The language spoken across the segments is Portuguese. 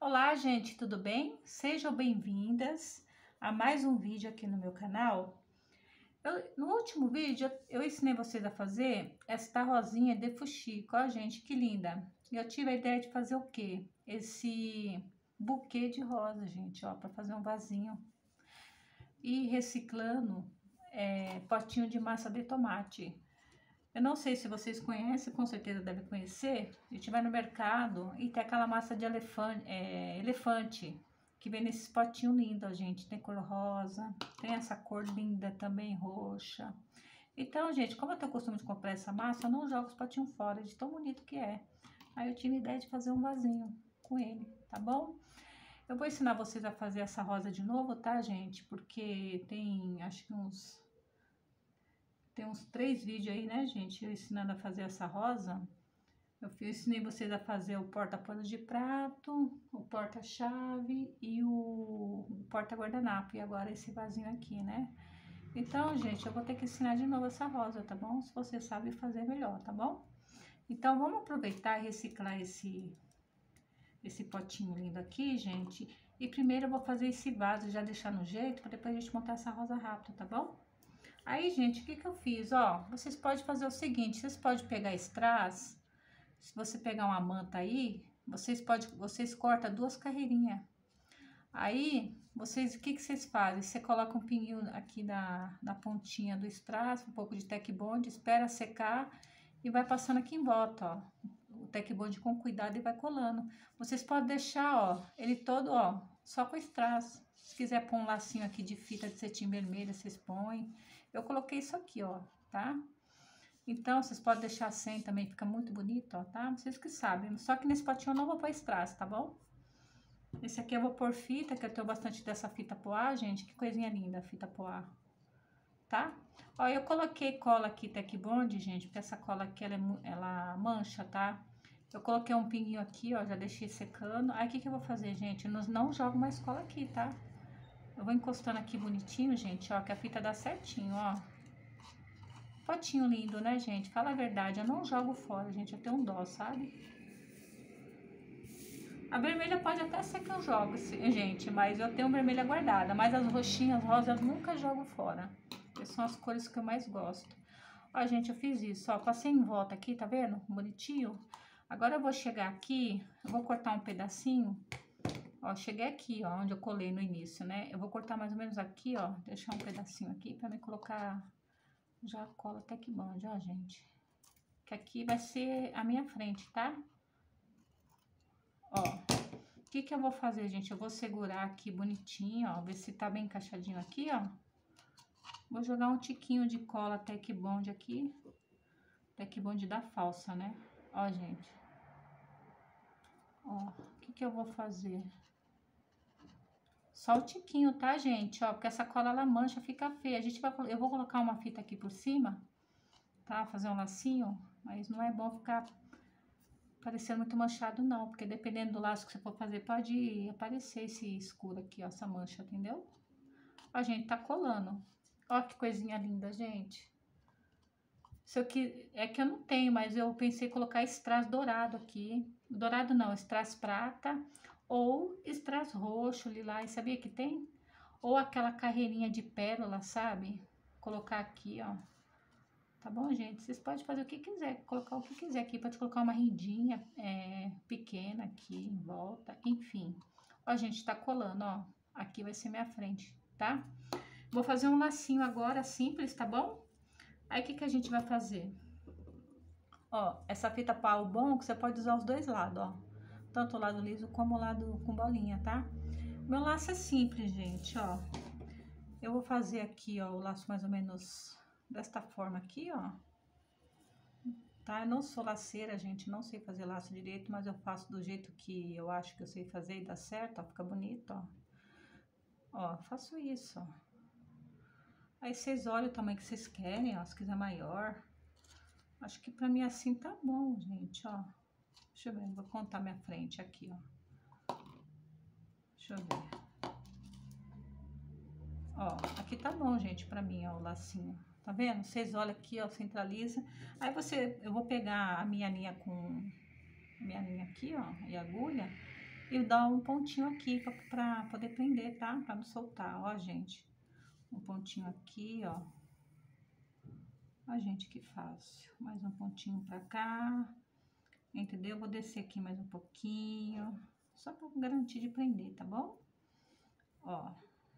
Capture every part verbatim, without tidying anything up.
Olá, gente, tudo bem? Sejam bem-vindas a mais um vídeo aqui no meu canal. Eu, no último vídeo, eu ensinei vocês a fazer esta rosinha de fuxico, ó, gente, que linda. E eu tive a ideia de fazer o quê? Esse buquê de rosa, gente, ó, para fazer um vasinho. E reciclando é, potinho de massa de tomate. Eu não sei se vocês conhecem, com certeza devem conhecer. A gente vai no mercado e tem aquela massa de elefante, é, elefante que vem nesses potinhos lindos, gente. Tem cor rosa, tem essa cor linda também, roxa. Então, gente, como eu tenho o costume de comprar essa massa, eu não jogo os potinhos fora, de tão bonito que é. Aí eu tive a ideia de fazer um vasinho com ele, tá bom? Eu vou ensinar vocês a fazer essa rosa de novo, tá, gente? Porque tem, acho que uns... Tem uns três vídeos aí, né, gente? Eu ensinando a fazer essa rosa. Eu ensinei vocês a fazer o porta-pano de prato, o porta-chave e o, o porta-guardanapo. E agora esse vasinho aqui, né? Então, gente, eu vou ter que ensinar de novo essa rosa, tá bom? Se você sabe fazer melhor, tá bom? Então, vamos aproveitar e reciclar esse, esse potinho lindo aqui, gente. E primeiro eu vou fazer esse vaso, já deixar no jeito, para depois a gente montar essa rosa rápido, tá bom? Aí, gente, o que que eu fiz? Ó, vocês podem fazer o seguinte, vocês podem pegar strass, se você pegar uma manta aí, vocês podem, vocês cortam duas carreirinhas. Aí, vocês, o que que vocês fazem? Você coloca um pinguinho aqui na, na pontinha do strass, um pouco de Tec Bond, espera secar e vai passando aqui em volta, ó. O Tec Bond com cuidado e vai colando. Vocês podem deixar, ó, ele todo, ó, só com strass. Se quiser pôr um lacinho aqui de fita de cetim vermelha, vocês põem. Eu coloquei isso aqui, ó, tá? Então, vocês podem deixar sem também, fica muito bonito, ó, tá? Vocês que sabem. Só que nesse potinho eu não vou pôr strass, tá bom? Esse aqui eu vou pôr fita, que eu tenho bastante dessa fita poá, gente. Que coisinha linda a fita poá, tá? Ó, eu coloquei cola aqui, Tec Bond, gente, porque essa cola aqui, ela, é, ela mancha, tá? Eu coloquei um pinguinho aqui, ó, já deixei secando. Aí, o que que eu vou fazer, gente? Eu não, não jogo mais cola aqui, tá? Eu vou encostando aqui bonitinho, gente, ó, que a fita dá certinho, ó. Potinho lindo, né, gente? Fala a verdade, eu não jogo fora, gente, eu tenho um dó, sabe? A vermelha pode até ser que eu jogo, gente, mas eu tenho vermelha guardada. Mas as roxinhas, rosas, eu nunca jogo fora. Essas são as cores que eu mais gosto. Ó, gente, eu fiz isso, ó, passei em volta aqui, tá vendo? Bonitinho. Agora eu vou chegar aqui, eu vou cortar um pedacinho. Ó, cheguei aqui, ó, onde eu colei no início, né? Eu vou cortar mais ou menos aqui, ó, deixar um pedacinho aqui pra me colocar já cola Tec Bond, ó, gente. Que aqui vai ser a minha frente, tá? Ó, o que que eu vou fazer, gente? Eu vou segurar aqui bonitinho, ó, ver se tá bem encaixadinho aqui, ó. Vou jogar um tiquinho de cola Tec Bond aqui. Tec Bond da falsa, né? Ó, gente. Ó, o que que eu vou fazer? Só o tiquinho, tá, gente? Ó, porque essa cola, ela mancha, fica feia. A gente vai, eu vou colocar uma fita aqui por cima, tá? Fazer um lacinho, mas não é bom ficar parecendo muito manchado, não. Porque dependendo do laço que você for fazer, pode aparecer esse escuro aqui, ó, essa mancha, entendeu? Ó, gente, tá colando. Ó, que coisinha linda, gente. Isso aqui, é que eu não tenho, mas eu pensei em colocar strass dourado aqui. Dourado não, strass prata. Ou strass roxo, lilás, sabia que tem? Ou aquela carreirinha de pérola, sabe? Colocar aqui, ó. Tá bom, gente? Vocês podem fazer o que quiser, colocar o que quiser aqui. Pode colocar uma rendinha é, pequena aqui em volta, enfim. Ó, gente, tá colando, ó. Aqui vai ser minha frente, tá? Vou fazer um lacinho agora, simples, tá bom? Aí, o que que a gente vai fazer? Ó, essa fita pau bom que você pode usar os dois lados, ó. Tanto o lado liso como o lado com bolinha, tá? Meu laço é simples, gente, ó. Eu vou fazer aqui, ó, o laço mais ou menos desta forma aqui, ó. Tá? Eu não sou laceira, gente, não sei fazer laço direito, mas eu faço do jeito que eu acho que eu sei fazer e dá certo, ó, fica bonito, ó. Ó, faço isso, ó. Aí vocês olham o tamanho que vocês querem, ó, se quiser maior. Acho que pra mim assim tá bom, gente, ó. Deixa eu ver, vou contar minha frente aqui, ó. Deixa eu ver. Ó, aqui tá bom, gente, pra mim, ó, o lacinho. Tá vendo? Vocês olham aqui, ó, centraliza. Aí você, eu vou pegar a minha linha com... Minha linha aqui, ó, e agulha. e dar um pontinho aqui pra, pra poder prender, tá? Pra não soltar, ó, gente. Um pontinho aqui, ó. Ó, gente, que fácil. Mais um pontinho pra cá. Entendeu? Vou descer aqui mais um pouquinho. Só pra garantir de prender, tá bom? Ó.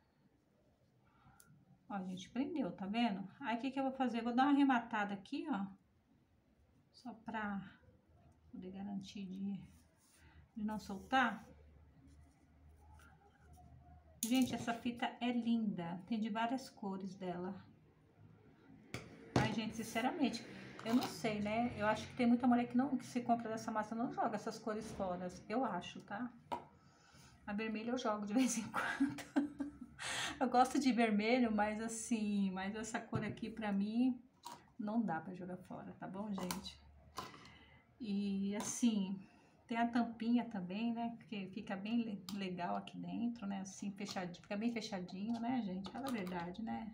Ó, a gente prendeu, tá vendo? Aí, o que que eu vou fazer? Vou dar uma arrematada aqui, ó. Só pra poder garantir de, de não soltar. Gente, essa fita é linda. Tem de várias cores dela. Ai, gente, sinceramente, eu não sei, né? Eu acho que tem muita mulher que, não, que se compra dessa massa não joga essas cores fora. Eu acho, tá? A vermelha eu jogo de vez em quando. Eu gosto de vermelho, mas assim, mas essa cor aqui pra mim não dá pra jogar fora, tá bom, gente? E assim, tem a tampinha também, né? Que fica bem legal aqui dentro, né? Assim, fechadinho, fica bem fechadinho, né, gente? Fala a verdade, né?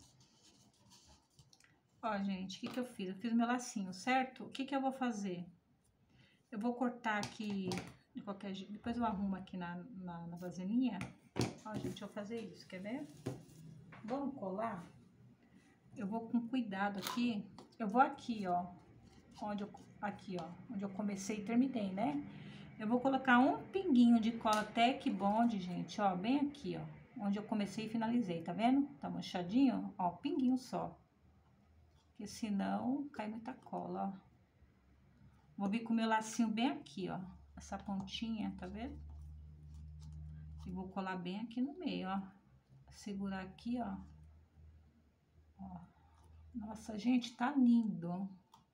Ó, gente, o que que eu fiz? Eu fiz meu lacinho, certo? O que que eu vou fazer? Eu vou cortar aqui de qualquer jeito, depois eu arrumo aqui na, na, na vasilhinha. Ó, gente, eu vou fazer isso, quer ver? Vamos colar? Eu vou com cuidado aqui. Eu vou aqui, ó. Onde eu, aqui, ó. Onde eu comecei e terminei, né? Eu vou colocar um pinguinho de cola Tec Bond, gente, ó. Bem aqui, ó. Onde eu comecei e finalizei, tá vendo? Tá manchadinho? Ó, pinguinho só. Porque senão cai muita cola, ó. Vou vir com o meu lacinho bem aqui, ó. Essa pontinha, tá vendo? E vou colar bem aqui no meio, ó. Segurar aqui, ó. Ó. Nossa, gente, tá lindo.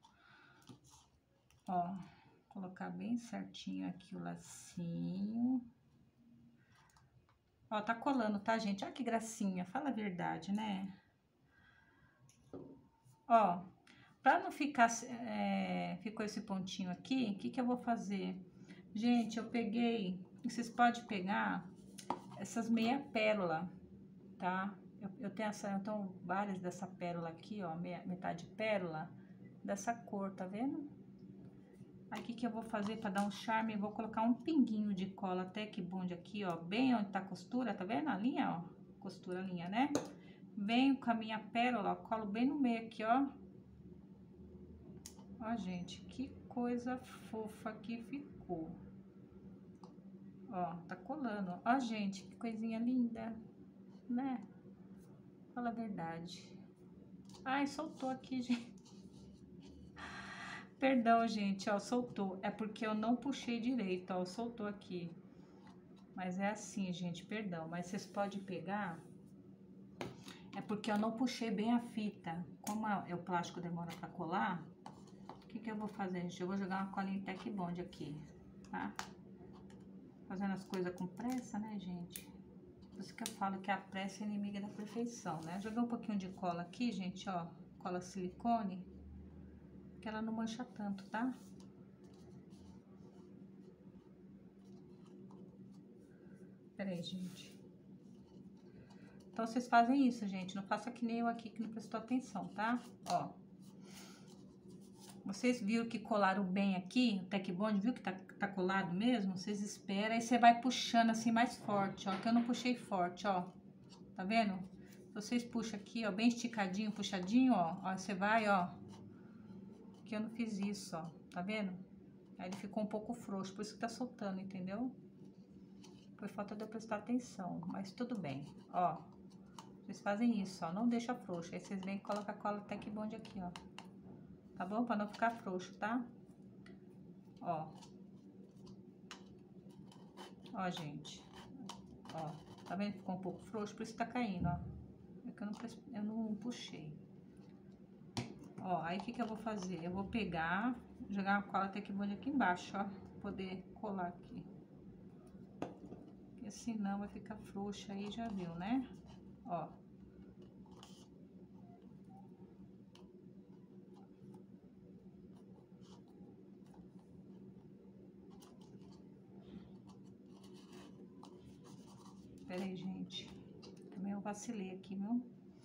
Ó, colocar bem certinho aqui o lacinho. Ó, tá colando, tá, gente? Olha que gracinha, fala a verdade, né? Ó, pra não ficar, é, ficou esse pontinho aqui, o que que eu vou fazer? Gente, eu peguei, vocês podem pegar essas meia pérola, tá? Eu, eu tenho essa, então, várias dessa pérola aqui, ó, meia, metade pérola, dessa cor, tá vendo? Aí, o que que eu vou fazer para dar um charme? Eu vou colocar um pinguinho de cola Tec Bond aqui, ó, bem onde tá a costura, tá vendo a linha, ó? Costura a linha, né? Venho com a minha pérola, ó, colo bem no meio aqui, ó. Ó, gente, que coisa fofa que ficou. Ó, tá colando. Ó, gente, que coisinha linda, né? Fala a verdade. Ai, soltou aqui, gente. Perdão, gente, ó, soltou. É porque eu não puxei direito, ó, soltou aqui. Mas é assim, gente, perdão. Mas vocês podem pegar... É porque eu não puxei bem a fita. Como a, o plástico demora pra colar, o que que eu vou fazer, gente? Eu vou jogar uma colinha Tec Bond aqui, tá? Fazendo as coisas com pressa, né, gente? Por isso que eu falo que a pressa é inimiga da perfeição, né? Joguei um pouquinho de cola aqui, gente, ó. Cola silicone. Que ela não mancha tanto, tá? Pera aí, gente. Então, vocês fazem isso, gente. Não faça que nem eu aqui, que não prestou atenção, tá? Ó. Vocês viram que colaram bem aqui, o Tec Bond, viu que tá, tá colado mesmo? Vocês esperam, aí você vai puxando assim mais forte, ó. Que eu não puxei forte, ó. Tá vendo? Vocês puxam aqui, ó, bem esticadinho, puxadinho, ó. Ó, você vai, ó. Que eu não fiz isso, ó. Tá vendo? Aí ele ficou um pouco frouxo, por isso que tá soltando, entendeu? Foi falta de eu prestar atenção, mas tudo bem, ó. Vocês fazem isso, ó, não deixa frouxo. Aí vocês vêm e colocam a cola Tec Bond aqui, ó. Tá bom? Pra não ficar frouxo, tá? Ó. Ó, gente. Ó, tá vendo que ficou um pouco frouxo? Por isso tá caindo, ó. É que eu não, eu não puxei. Ó, aí o que que eu vou fazer? Eu vou pegar, jogar uma cola Tec Bond aqui embaixo, ó. Pra poder colar aqui. Porque senão vai ficar frouxo aí, já viu, né? Ó. Pera aí, gente. Também eu vacilei aqui, viu?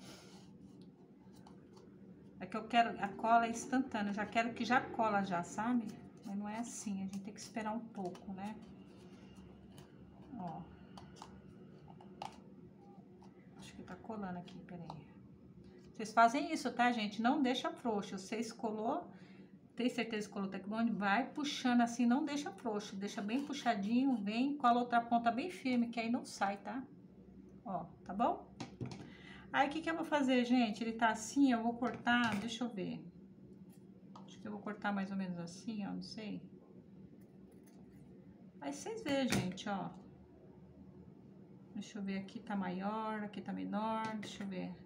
É que eu quero... A cola é instantânea. Eu já quero que já cola já, sabe? Mas não é assim. A gente tem que esperar um pouco, né? colando aqui, peraí. Vocês fazem isso, tá, gente? Não deixa frouxo. Vocês colou, tem certeza que colou o Tecbond? Vai puxando assim, não deixa frouxo. Deixa bem puxadinho, vem, cola outra ponta bem firme, que aí não sai, tá? Ó, tá bom? Aí, o que que eu vou fazer, gente? Ele tá assim, eu vou cortar, deixa eu ver. Acho que eu vou cortar mais ou menos assim, ó, não sei. Aí, vocês veem, gente, ó. Deixa eu ver, aqui tá maior, aqui tá menor, deixa eu ver.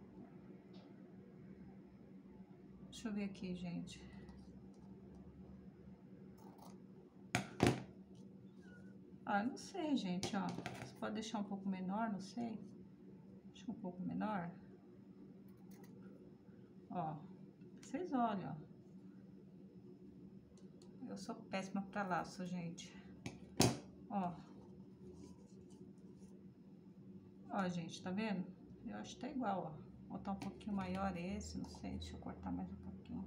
Deixa eu ver aqui, gente. Ah, não sei, gente, ó. Você pode deixar um pouco menor, não sei. Deixa um pouco menor. Ó, vocês olham, ó. Eu sou péssima pra laço, gente. Ó. Ó, gente, tá vendo? Eu acho que tá igual, ó. Vou botar um pouquinho maior esse, não sei. Deixa eu cortar mais um pouquinho.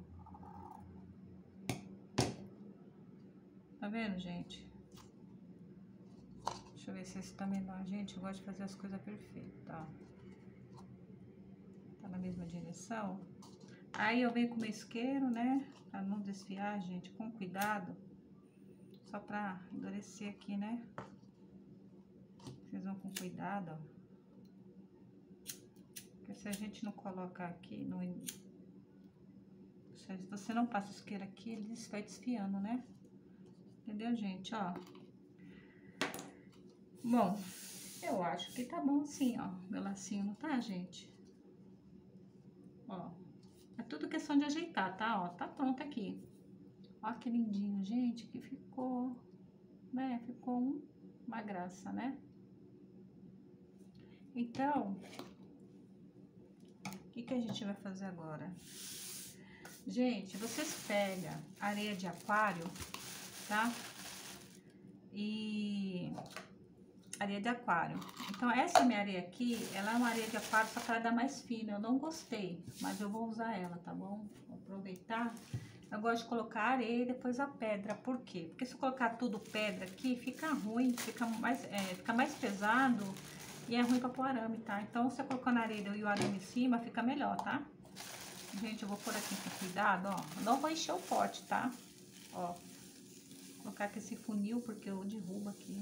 Tá vendo, gente? Deixa eu ver se esse tá menor. Gente, eu gosto de fazer as coisas perfeitas, tá? Tá na mesma direção. Aí eu venho com o meu isqueiro, né? Pra não desfiar, gente, com cuidado. Só pra endurecer aqui, né? Vocês vão com cuidado, ó. Porque se a gente não colocar aqui, no... se você não passa o isqueiro aqui, ele vai desfiando, né? Entendeu, gente? Ó. Bom, eu acho que tá bom assim, ó. Meu lacinho, não tá, gente? Ó. É tudo questão de ajeitar, tá? Ó, tá pronto aqui. Ó que lindinho, gente, que ficou, né? Ficou um, uma graça, né? Então, o que que a gente vai fazer agora? Gente, vocês pegam areia de aquário, tá? E areia de aquário. Então, essa minha areia aqui, ela é uma areia de aquário, só que ela dá mais fina. Eu não gostei, mas eu vou usar ela, tá bom? Vou aproveitar. Eu gosto de colocar a areia e depois a pedra. Por quê? Porque se eu colocar tudo pedra aqui, fica ruim, fica mais, é, fica mais pesado e é ruim pra pôr arame, tá? Então, se eu colocar na areia e o arame em cima, fica melhor, tá? Gente, eu vou pôr aqui com cuidado, ó. Não vou encher o pote, tá? Ó. Vou colocar aqui esse funil, porque eu derrubo aqui.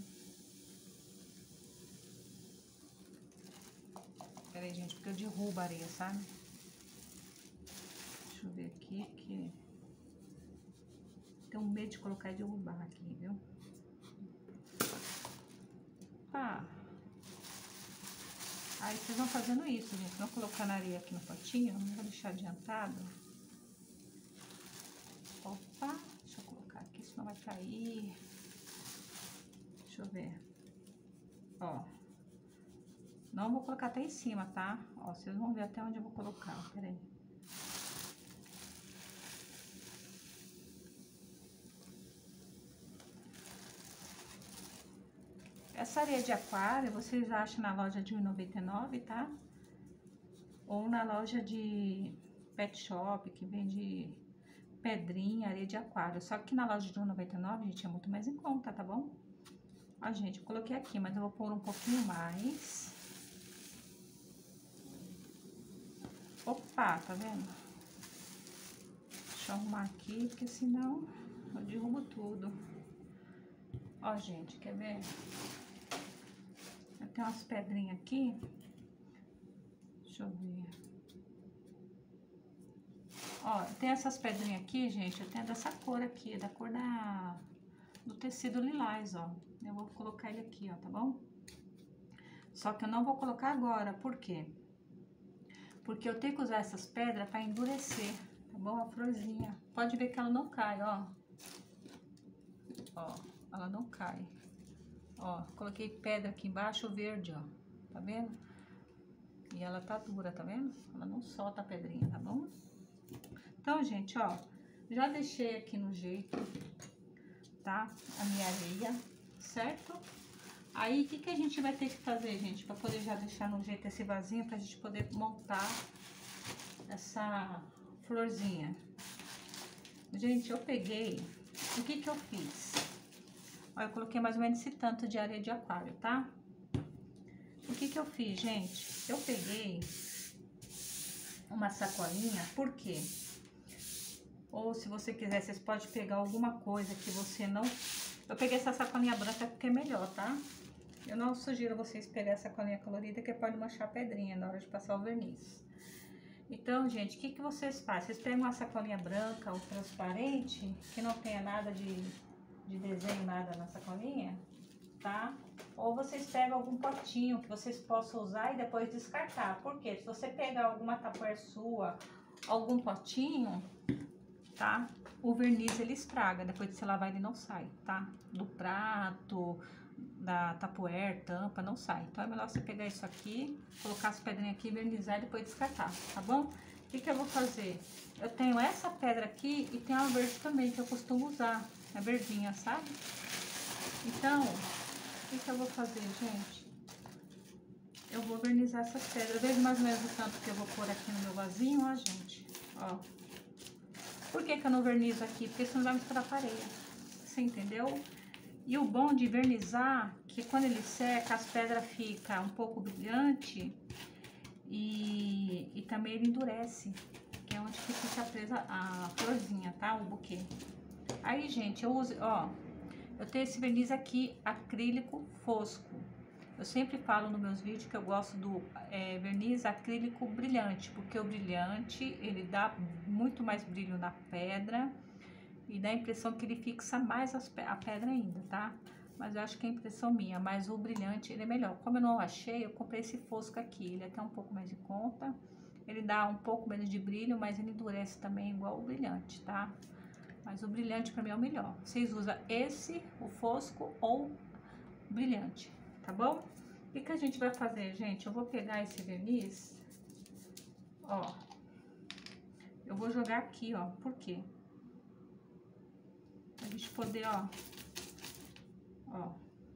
Pera aí, gente, porque eu derrubo a areia, sabe? Deixa eu ver aqui, que... Tenho medo de colocar e derrubar aqui, viu? Ah. Aí vocês vão fazendo isso, gente. Vão colocando areia aqui no potinho. Não vou deixar adiantado. Opa, deixa eu colocar aqui, senão vai cair. Deixa eu ver. Ó. Não vou colocar até em cima, tá? Ó, vocês vão ver até onde eu vou colocar. Pera aí. Essa areia de aquário vocês acham na loja de um real e noventa e nove centavos, tá? Ou na loja de pet shop, que vende pedrinha, areia de aquário. Só que na loja de um real e noventa e nove centavos, gente, é muito mais em conta, tá bom? Ó, gente, eu coloquei aqui, mas eu vou pôr um pouquinho mais. Opa, tá vendo? Deixa eu arrumar aqui, porque senão eu derrubo tudo. Ó, gente, quer ver? Tem umas pedrinhas aqui. Deixa eu ver. Ó, tem essas pedrinhas aqui, gente. Eu tenho dessa cor aqui, da cor da, do tecido lilás, ó. Eu vou colocar ele aqui, ó, tá bom? Só que eu não vou colocar agora, por quê? Porque eu tenho que usar essas pedras pra endurecer, tá bom? A florzinha. Pode ver que ela não cai, ó. Ó, ela não cai. Ó, coloquei pedra aqui embaixo, verde, ó. Tá vendo? E ela tá dura, tá vendo? Ela não solta a pedrinha, tá bom? Então, gente, ó, já deixei aqui no jeito, tá? A minha areia, certo? Aí, o que que a gente vai ter que fazer, gente? Pra poder já deixar no jeito esse vasinho, pra gente poder montar essa florzinha. Gente, eu peguei, o que que eu fiz? Ó, eu coloquei mais ou menos esse tanto de areia de aquário, tá? O que que eu fiz, gente? Eu peguei uma sacolinha, por quê? Ou se você quiser, vocês podem pegar alguma coisa que você não... Eu peguei essa sacolinha branca porque é melhor, tá? Eu não sugiro vocês pegar essa sacolinha colorida, que pode manchar a pedrinha na hora de passar o verniz. Então, gente, o que que vocês fazem? Vocês pegam uma sacolinha branca ou transparente, que não tenha nada de, de desenho, nada na sacolinha, tá? Ou vocês pegam algum potinho que vocês possam usar e depois descartar. Por quê? Se você pegar alguma tupperware sua, algum potinho, tá? O verniz ele estraga, depois de você lavar ele não sai, tá? Do prato, da tupperware, tampa, não sai. Então é melhor você pegar isso aqui, colocar as pedrinhas aqui, vernizar e depois descartar, tá bom? O que que eu vou fazer? Eu tenho essa pedra aqui e tem uma verde também que eu costumo usar, é verdinha, sabe? Então, o que que eu vou fazer, gente? Eu vou vernizar essas pedras, veja mais ou menos o tanto que eu vou pôr aqui no meu vasinho, ó, gente, ó. Por que que eu não vernizo aqui? Porque senão vai misturar areia, você entendeu? E o bom de vernizar, que quando ele seca, as pedras ficam um pouco brilhante e, e também ele endurece, que é onde que fica presa a florzinha, tá? O buquê. Aí, gente, eu uso, ó, eu tenho esse verniz aqui, acrílico fosco. Eu sempre falo nos meus vídeos que eu gosto do é, verniz acrílico brilhante, porque o brilhante, ele dá muito mais brilho na pedra e dá a impressão que ele fixa mais as, a pedra ainda, tá? Mas eu acho que é impressão minha, mas o brilhante, ele é melhor. Como eu não achei, eu comprei esse fosco aqui, ele é até um pouco mais de conta. Ele dá um pouco menos de brilho, mas ele endurece também igual o brilhante, tá? Mas o brilhante pra mim é o melhor. Vocês usam esse, o fosco ou brilhante, tá bom? O que que a gente vai fazer, gente? Eu vou pegar esse verniz, ó. Eu vou jogar aqui, ó. Por quê? Pra gente poder, ó. Ó.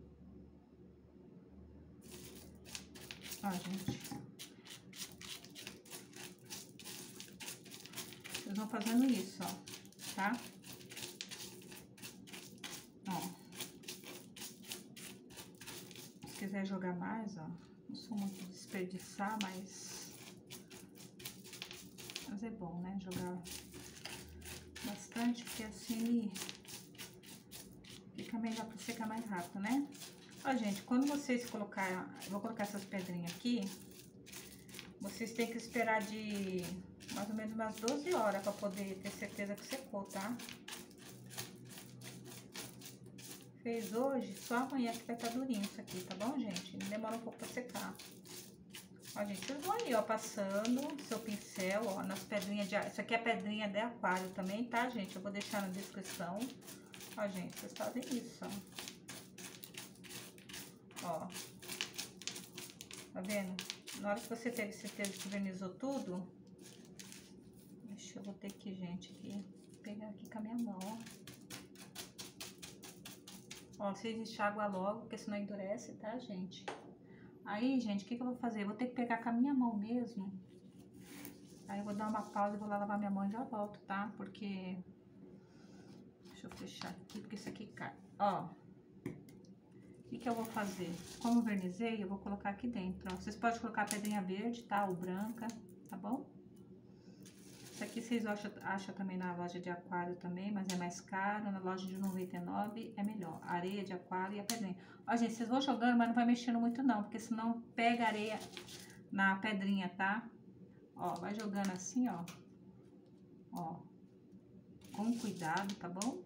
Ó, gente. Vocês vão fazendo isso, ó. Tá? Ó. Se quiser jogar mais, ó. Não sou muito desperdiçar, mas... Mas é bom, né? Jogar bastante, porque assim fica melhor pra secar mais rápido, né? Ó, gente, quando vocês colocar... Eu vou colocar essas pedrinhas aqui. Vocês têm que esperar de mais ou menos umas doze horas pra poder ter certeza que secou, tá? Fez hoje, só amanhã que vai estar durinho isso aqui, tá bom, gente? Demora um pouco pra secar. Ó, gente, vocês vão aí, ó, passando seu pincel, ó, nas pedrinhas de... Isso aqui é pedrinha de aquário também, tá, gente? Eu vou deixar na descrição. Ó, gente, vocês fazem isso, ó. Ó. Tá vendo? Na hora que você teve certeza que vernizou tudo... Deixa eu vou ter que, gente, aqui, pegar aqui com a minha mão, ó. Ó, vocês enxaguam logo, porque senão endurece, tá, gente? Aí, gente, o que que eu vou fazer? Eu vou ter que pegar com a minha mão mesmo. Aí eu vou dar uma pausa e vou lá lavar minha mão e já volto, tá? Porque... Deixa eu fechar aqui, porque isso aqui cai. Ó. O que que eu vou fazer? Como eu vernizei, eu vou colocar aqui dentro, ó. Vocês podem colocar pedrinha verde, tá? Ou branca, tá bom? Isso aqui vocês acham, acham também na loja de aquário também, mas é mais caro. Na loja de noventa e nove é melhor. Areia de aquário e a pedrinha. Ó, gente, vocês vão jogando, mas não vai mexendo muito não, porque senão pega areia na pedrinha, tá? Ó, vai jogando assim, ó. Ó. Com cuidado, tá bom?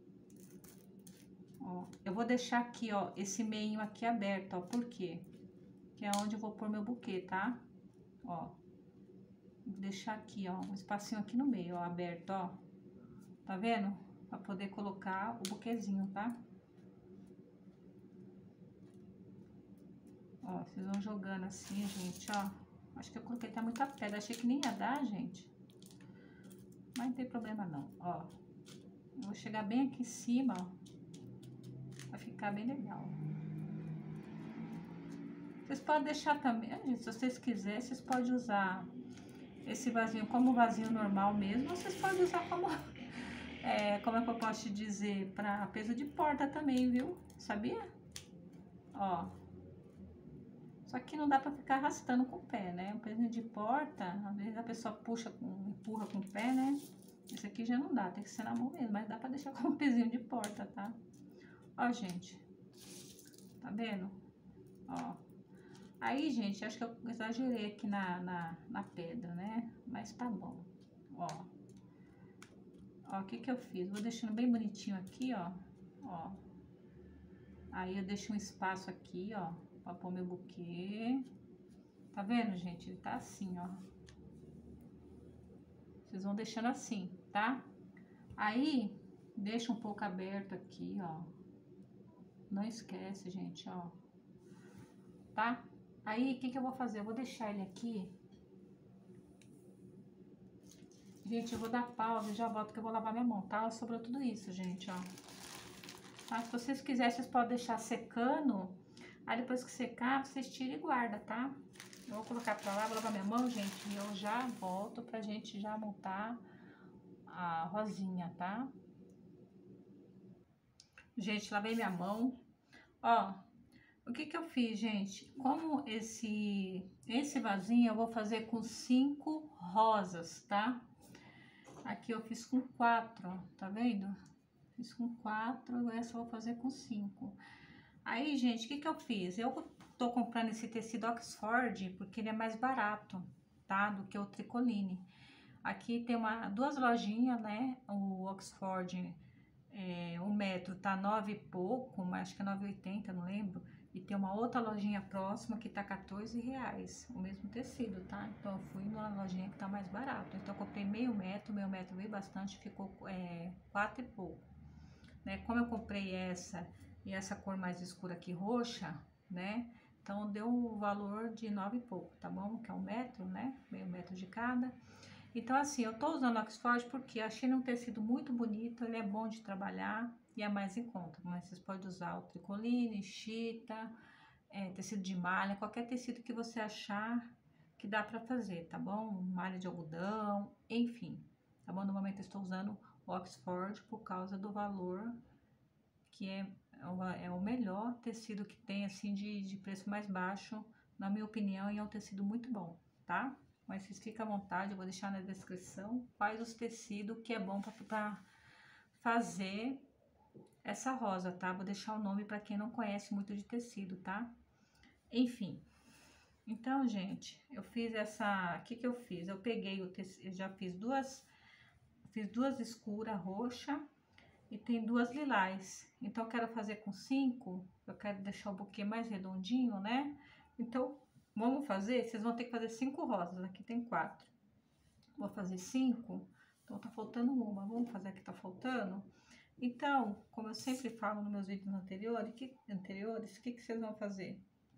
Ó, eu vou deixar aqui, ó, esse meio aqui aberto, ó. Por quê? Que é onde eu vou pôr meu buquê, tá? Ó. Vou deixar aqui, ó, um espacinho aqui no meio, ó, aberto, ó. Tá vendo? Pra poder colocar o buquezinho, tá? Ó, vocês vão jogando assim, gente, ó. Acho que eu coloquei tá muita pedra, achei que nem ia dar, gente. Mas não tem problema não, ó. Eu vou chegar bem aqui em cima, ó. Vai ficar bem legal. Vocês podem deixar também, gente, se vocês quiserem, vocês podem usar esse vasinho como vasinho normal mesmo. Vocês podem usar como... É, como é que eu posso te dizer? Pra peso de porta também, viu? Sabia? Ó. Só que não dá pra ficar arrastando com o pé, né? O pezinho de porta, às vezes a pessoa puxa, com, empurra com o pé, né? Esse aqui já não dá, tem que ser na mão mesmo, mas dá pra deixar com o pezinho de porta, tá? Ó, gente. Tá vendo? Ó. Aí, gente, acho que eu exagerei aqui na, na, na pedra, né? Mas tá bom. Ó. Ó, o que que eu fiz? Vou deixando bem bonitinho aqui, ó. Ó. Aí eu deixo um espaço aqui, ó, pra pôr meu buquê. Tá vendo, gente? Ele tá assim, ó. Vocês vão deixando assim, tá? Aí, deixa um pouco aberto aqui, ó. Não esquece, gente, ó. Tá? Aí, o que que eu vou fazer? Eu vou deixar ele aqui. Gente, eu vou dar pausa e já volto que eu vou lavar minha mão, tá? Sobrou tudo isso, gente, ó. Tá? Se vocês quiserem, vocês podem deixar secando. Aí, depois que secar, vocês tiram e guardam, tá? Eu vou colocar pra lá, vou lavar minha mão, gente. E eu já volto pra gente já montar a rosinha, tá? Gente, lavei minha mão. Ó, o que que eu fiz, gente? Como esse, esse vasinho eu vou fazer com cinco rosas, tá? Aqui eu fiz com quatro, ó, tá vendo? Fiz com quatro, essa eu vou fazer com cinco. Aí, gente, o que que eu fiz? Eu tô comprando esse tecido Oxford porque ele é mais barato, tá? Do que o Tricoline. Aqui tem uma, duas lojinhas, né? O Oxford, é, um metro tá nove e pouco, mas acho que é nove e oitenta, não lembro. E tem uma outra lojinha próxima que tá quatorze reais, o mesmo tecido, tá? Então eu fui numa lojinha que tá mais barato. Então eu comprei meio metro, meio metro veio bastante, ficou é, quatro e pouco. Né? Como eu comprei essa e essa cor mais escura aqui, roxa, né? Então deu um valor de nove e pouco, tá bom? Que é um metro, né? Meio metro de cada. Então, assim, eu tô usando o Oxford porque achei ele um tecido muito bonito, ele é bom de trabalhar e é mais em conta. Mas vocês podem usar o Tricoline, chita, é, tecido de malha, qualquer tecido que você achar que dá pra fazer, tá bom? Malha de algodão, enfim, tá bom? No momento eu estou usando o Oxford por causa do valor, que é, é o melhor tecido que tem, assim, de, de preço mais baixo, na minha opinião, e é um tecido muito bom, tá? Mas vocês ficam à vontade, eu vou deixar na descrição quais os tecidos que é bom para fazer essa rosa, tá? Vou deixar o nome para quem não conhece muito de tecido, tá? Enfim. Então, gente, eu fiz essa... O que que eu fiz? Eu peguei o tecido, eu já fiz duas... Fiz duas escuras, roxa, e tem duas lilás. Então, eu quero fazer com cinco, eu quero deixar o buquê mais redondinho, né? Então, vamos fazer, vocês vão ter que fazer cinco rosas, aqui tem quatro. Vou fazer cinco, então tá faltando uma, vamos fazer a que tá faltando? Então, como eu sempre falo nos meus vídeos anteriores, que, anteriores, o que que vocês vão fazer?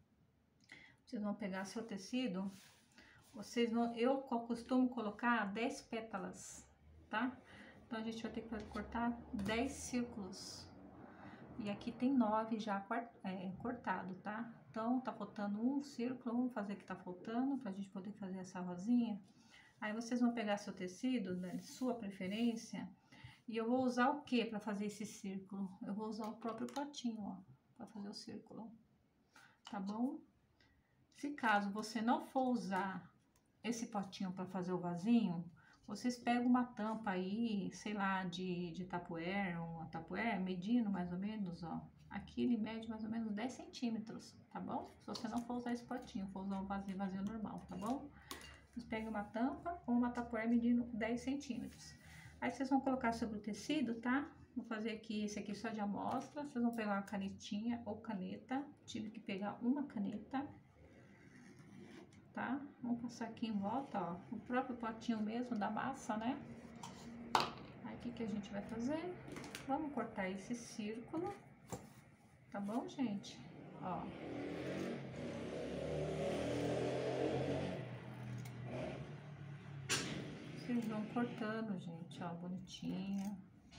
Vocês vão pegar seu tecido, vocês vão, eu costumo colocar dez pétalas, tá? Então, a gente vai ter que fazer, cortar dez círculos. E aqui tem nove já é, cortado, tá? Então, tá faltando um círculo, vamos fazer que tá faltando, pra gente poder fazer essa rosinha. Aí, vocês vão pegar seu tecido, né, de sua preferência, e eu vou usar o que pra fazer esse círculo? Eu vou usar o próprio potinho, ó, pra fazer o círculo, tá bom? Se caso você não for usar esse potinho pra fazer o vasinho, vocês pegam uma tampa aí, sei lá, de, de tapuér, uma tapuér, medindo mais ou menos, ó. Aqui ele mede mais ou menos dez centímetros, tá bom? Se você não for usar esse potinho, for usar um vasinho, vasinho normal, tá bom? Vocês pegam uma tampa ou uma tapuér medindo dez centímetros. Aí vocês vão colocar sobre o tecido, tá? Vou fazer aqui, esse aqui só de amostra. Vocês vão pegar uma canetinha ou caneta. Tive que pegar uma caneta. Tá? Vamos passar aqui em volta, ó, o próprio potinho mesmo da massa, né? Aí, o que que a gente vai fazer? Vamos cortar esse círculo, tá bom, gente? Ó. Vocês vão cortando, gente, ó, bonitinho.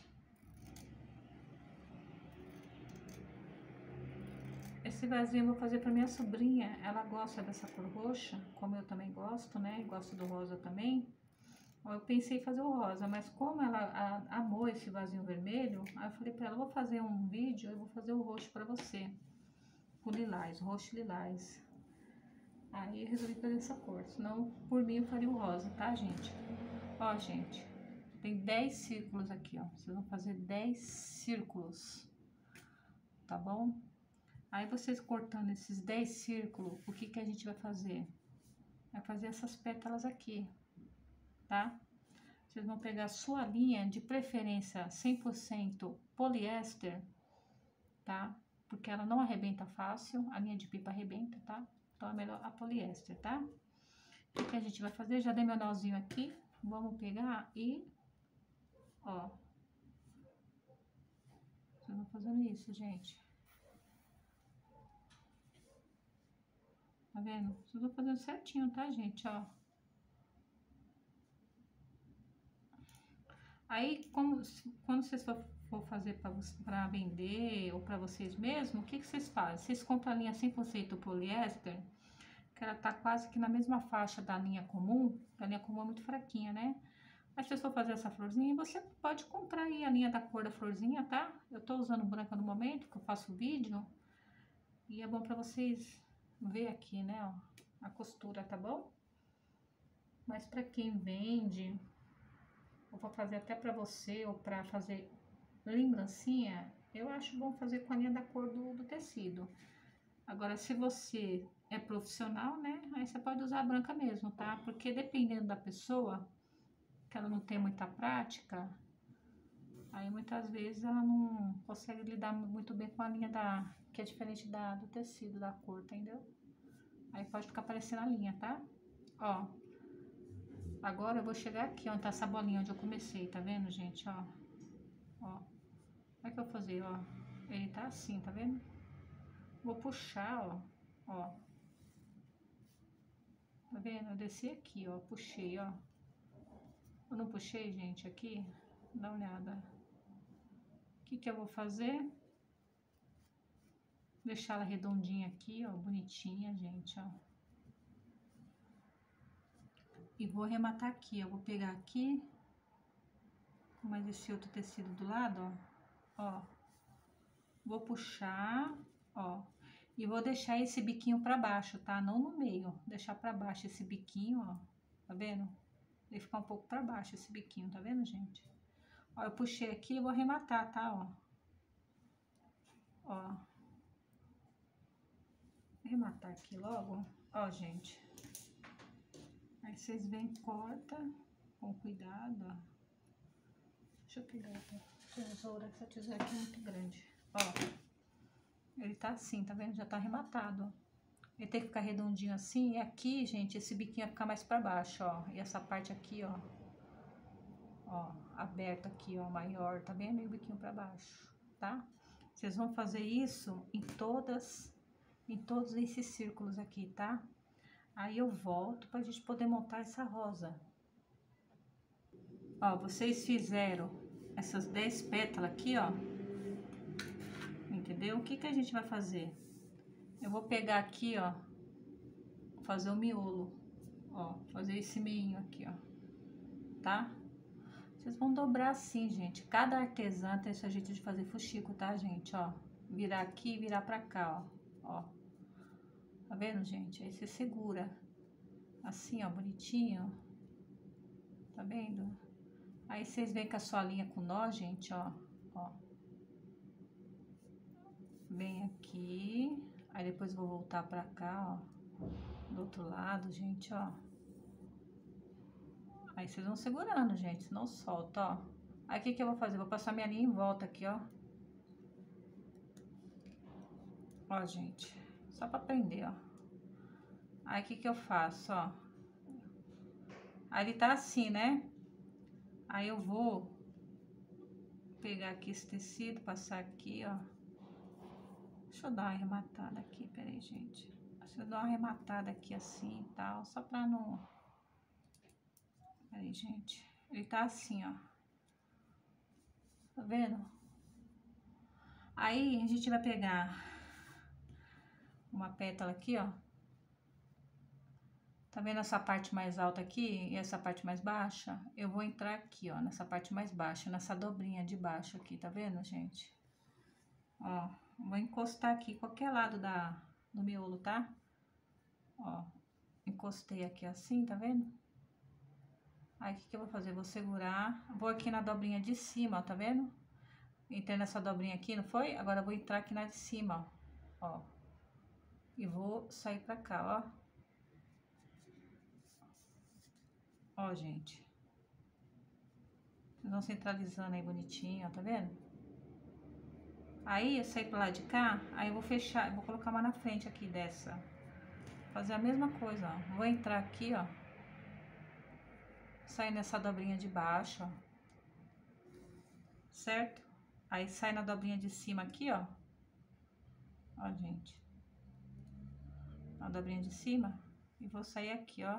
Esse vasinho eu vou fazer pra minha sobrinha, ela gosta dessa cor roxa, como eu também gosto, né, gosto do rosa também. Eu pensei em fazer o rosa, mas como ela a, amou esse vasinho vermelho, aí eu falei pra ela, vou fazer um vídeo, eu vou fazer o roxo pra você, o lilás, roxo e lilás. Aí eu resolvi fazer essa cor, senão por mim eu faria o rosa, tá, gente? Ó, gente, tem dez círculos aqui, ó. Vocês vão fazer dez círculos, tá bom? Aí vocês cortando esses dez círculos, o que que a gente vai fazer? Vai fazer essas pétalas aqui, tá? Vocês vão pegar a sua linha, de preferência cem por cento poliéster, tá? Porque ela não arrebenta fácil, a linha de pipa arrebenta, tá? Então é melhor a poliéster, tá? O que a gente vai fazer? Já dei meu nozinho aqui, vamos pegar e, ó, vocês vão fazendo isso, gente. Tá vendo? Vocês vão fazendo certinho, tá, gente? Ó. Aí, como, quando vocês for, for fazer para vender ou para vocês mesmos, o que, que vocês fazem? Vocês compram a linha cem por cento poliéster, que ela tá quase que na mesma faixa da linha comum, a linha comum é muito fraquinha, né? Mas se vocês for fazer essa florzinha, você pode comprar aí a linha da cor da florzinha, tá? Eu tô usando branca no momento, que eu faço vídeo, e é bom para vocês ver aqui, né, ó, a costura, tá bom? Mas para quem vende, ou para fazer até para você, ou para fazer lembrancinha, eu acho bom fazer com a linha da cor do, do tecido. Agora, se você é profissional, né, aí você pode usar a branca mesmo, tá? Porque dependendo da pessoa, que ela não tem muita prática, aí muitas vezes ela não consegue lidar muito bem com a linha da, que é diferente da, do tecido, da cor, entendeu? Aí pode ficar parecendo a linha, tá? Ó, agora eu vou chegar aqui, onde tá essa bolinha onde eu comecei, tá vendo, gente? Ó, ó, como é que eu vou fazer, ó? Ele tá assim, tá vendo? Vou puxar, ó, ó. Tá vendo? Eu desci aqui, ó, puxei, ó. Eu não puxei, gente, aqui? Dá uma olhada. O que que eu vou fazer? Deixar ela redondinha aqui, ó, bonitinha, gente, ó. E vou arrematar aqui, ó, vou pegar aqui, com mais esse outro tecido do lado, ó, ó. Vou puxar, ó, e vou deixar esse biquinho pra baixo, tá? Não no meio, deixar pra baixo esse biquinho, ó, tá vendo? Ele ficar um pouco pra baixo esse biquinho, tá vendo, gente? Ó, eu puxei aqui e vou arrematar, tá, ó. Ó. Arrematar aqui logo, ó, gente. Aí vocês vêm, corta com cuidado, ó. Deixa eu pegar outra tesoura, essa tesoura aqui é muito grande, ó. Ele tá assim, tá vendo? Já tá arrematado. Ele tem que ficar redondinho assim, e aqui, gente, esse biquinho vai ficar mais pra baixo, ó. E essa parte aqui, ó, ó, aberto aqui, ó, maior, tá vendo? E o biquinho pra baixo, tá? Vocês vão fazer isso em todas, em todos esses círculos aqui, tá? Aí eu volto pra gente poder montar essa rosa. Ó, vocês fizeram essas dez pétalas aqui, ó. Entendeu? O que que a gente vai fazer? Eu vou pegar aqui, ó, fazer o miolo, ó, fazer esse meinho aqui, ó, tá? Vocês vão dobrar assim, gente. Cada artesã tem seu jeito de fazer fuxico, tá, gente? Ó, virar aqui e virar pra cá, ó, ó. Tá vendo, gente? Aí você segura assim, ó, bonitinho. Tá vendo? Aí vocês vêm com a sua linha com nó, gente, ó, ó. Vem aqui, aí depois vou voltar pra cá, ó, do outro lado, gente, ó. Aí vocês vão segurando, gente, senão solta, ó. Aí o que que eu vou fazer? Vou passar minha linha em volta aqui, ó. Ó, gente, só pra prender, ó. Aí o que que eu faço, ó. Aí ele tá assim, né? Aí eu vou pegar aqui esse tecido, passar aqui, ó. Deixa eu dar uma arrematada aqui, peraí, gente. Deixa eu dar uma arrematada aqui assim e tal, só pra não... Peraí, gente. Ele tá assim, ó. Tá vendo? Aí a gente vai pegar uma pétala aqui, ó. Tá vendo essa parte mais alta aqui e essa parte mais baixa? Eu vou entrar aqui, ó, nessa parte mais baixa, nessa dobrinha de baixo aqui, tá vendo, gente? Ó, vou encostar aqui, qualquer lado da, do miolo, tá? Ó, encostei aqui assim, tá vendo? Aí, o que que eu vou fazer? Vou segurar, vou aqui na dobrinha de cima, ó, tá vendo? Entrei nessa dobrinha aqui, não foi? Agora eu vou entrar aqui na de cima, ó. Ó. E vou sair pra cá, ó. Ó, gente. Vocês vão centralizando aí bonitinho, ó, tá vendo? Aí, eu saí pro lado de cá, aí eu vou fechar, vou colocar uma na frente aqui dessa. Fazer a mesma coisa, ó. Vou entrar aqui, ó. Sair nessa dobrinha de baixo, ó. Certo? Aí, sai na dobrinha de cima aqui, ó. Ó, gente. Na dobrinha de cima. E vou sair aqui, ó.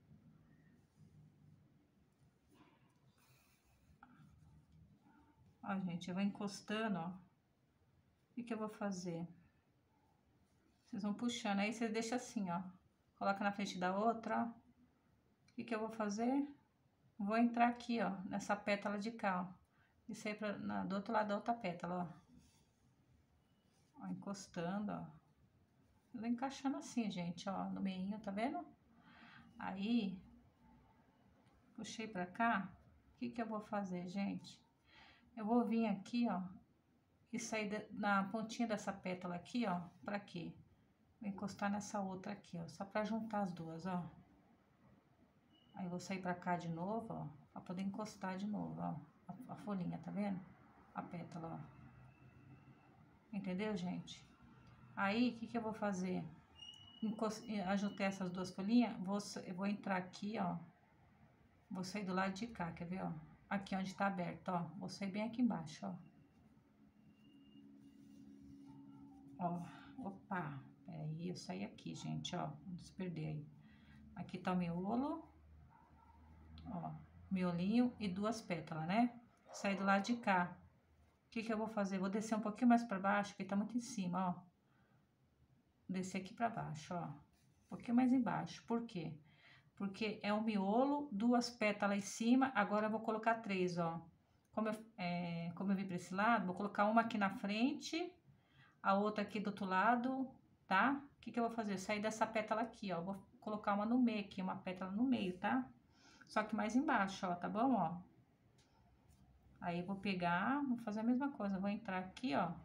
Ó, gente, eu vou encostando, ó. O que que eu vou fazer? Vocês vão puxando, aí vocês deixam assim, ó. Coloca na frente da outra, ó. O que que eu vou fazer? Vou entrar aqui, ó, nessa pétala de cá, ó. E sair pra, na, do outro lado da outra pétala, ó. Ó, encostando, ó. Eu vou encaixando assim, gente, ó, no meinho, tá vendo? Aí, puxei pra cá. O que que eu vou fazer, gente? Eu vou vir aqui, ó, e sair de, na pontinha dessa pétala aqui, ó, pra quê? Vou encostar nessa outra aqui, ó, só pra juntar as duas, ó. Aí, vou sair pra cá de novo, ó, pra poder encostar de novo, ó, a, a folhinha, tá vendo? A pétala, ó. Entendeu, gente? Aí, o que que eu vou fazer? Encost... Ajuntei essas duas folhinhas, vou, eu vou entrar aqui, ó. Vou sair do lado de cá, quer ver, ó? Aqui onde tá aberto, ó. Vou sair bem aqui embaixo, ó. Ó, opa, peraí, eu saí aqui, gente, ó. Não se perder aí. Aqui tá o miolo, ó. Miolinho e duas pétalas, né? Saí do lado de cá. O que que eu vou fazer? Vou descer um pouquinho mais pra baixo, porque tá muito em cima, ó. Descer aqui pra baixo, ó. Um pouquinho mais embaixo. Por quê? Porque é um miolo, duas pétalas em cima. Agora eu vou colocar três, ó. Como eu, é, como eu vim pra esse lado, vou colocar uma aqui na frente, a outra aqui do outro lado, tá? O que que eu vou fazer? Sair dessa pétala aqui, ó. Vou colocar uma no meio aqui, uma pétala no meio, tá? Só que mais embaixo, ó, tá bom, ó? Aí eu vou pegar, vou fazer a mesma coisa. Vou entrar aqui, ó.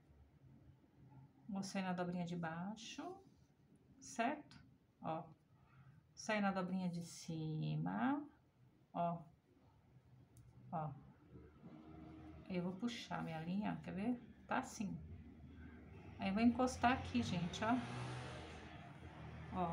Vou sair na dobrinha de baixo, certo? Ó. Sair na dobrinha de cima, ó. Ó. Aí eu vou puxar minha linha, quer ver? Tá assim. Aí eu vou encostar aqui, gente, ó. Ó.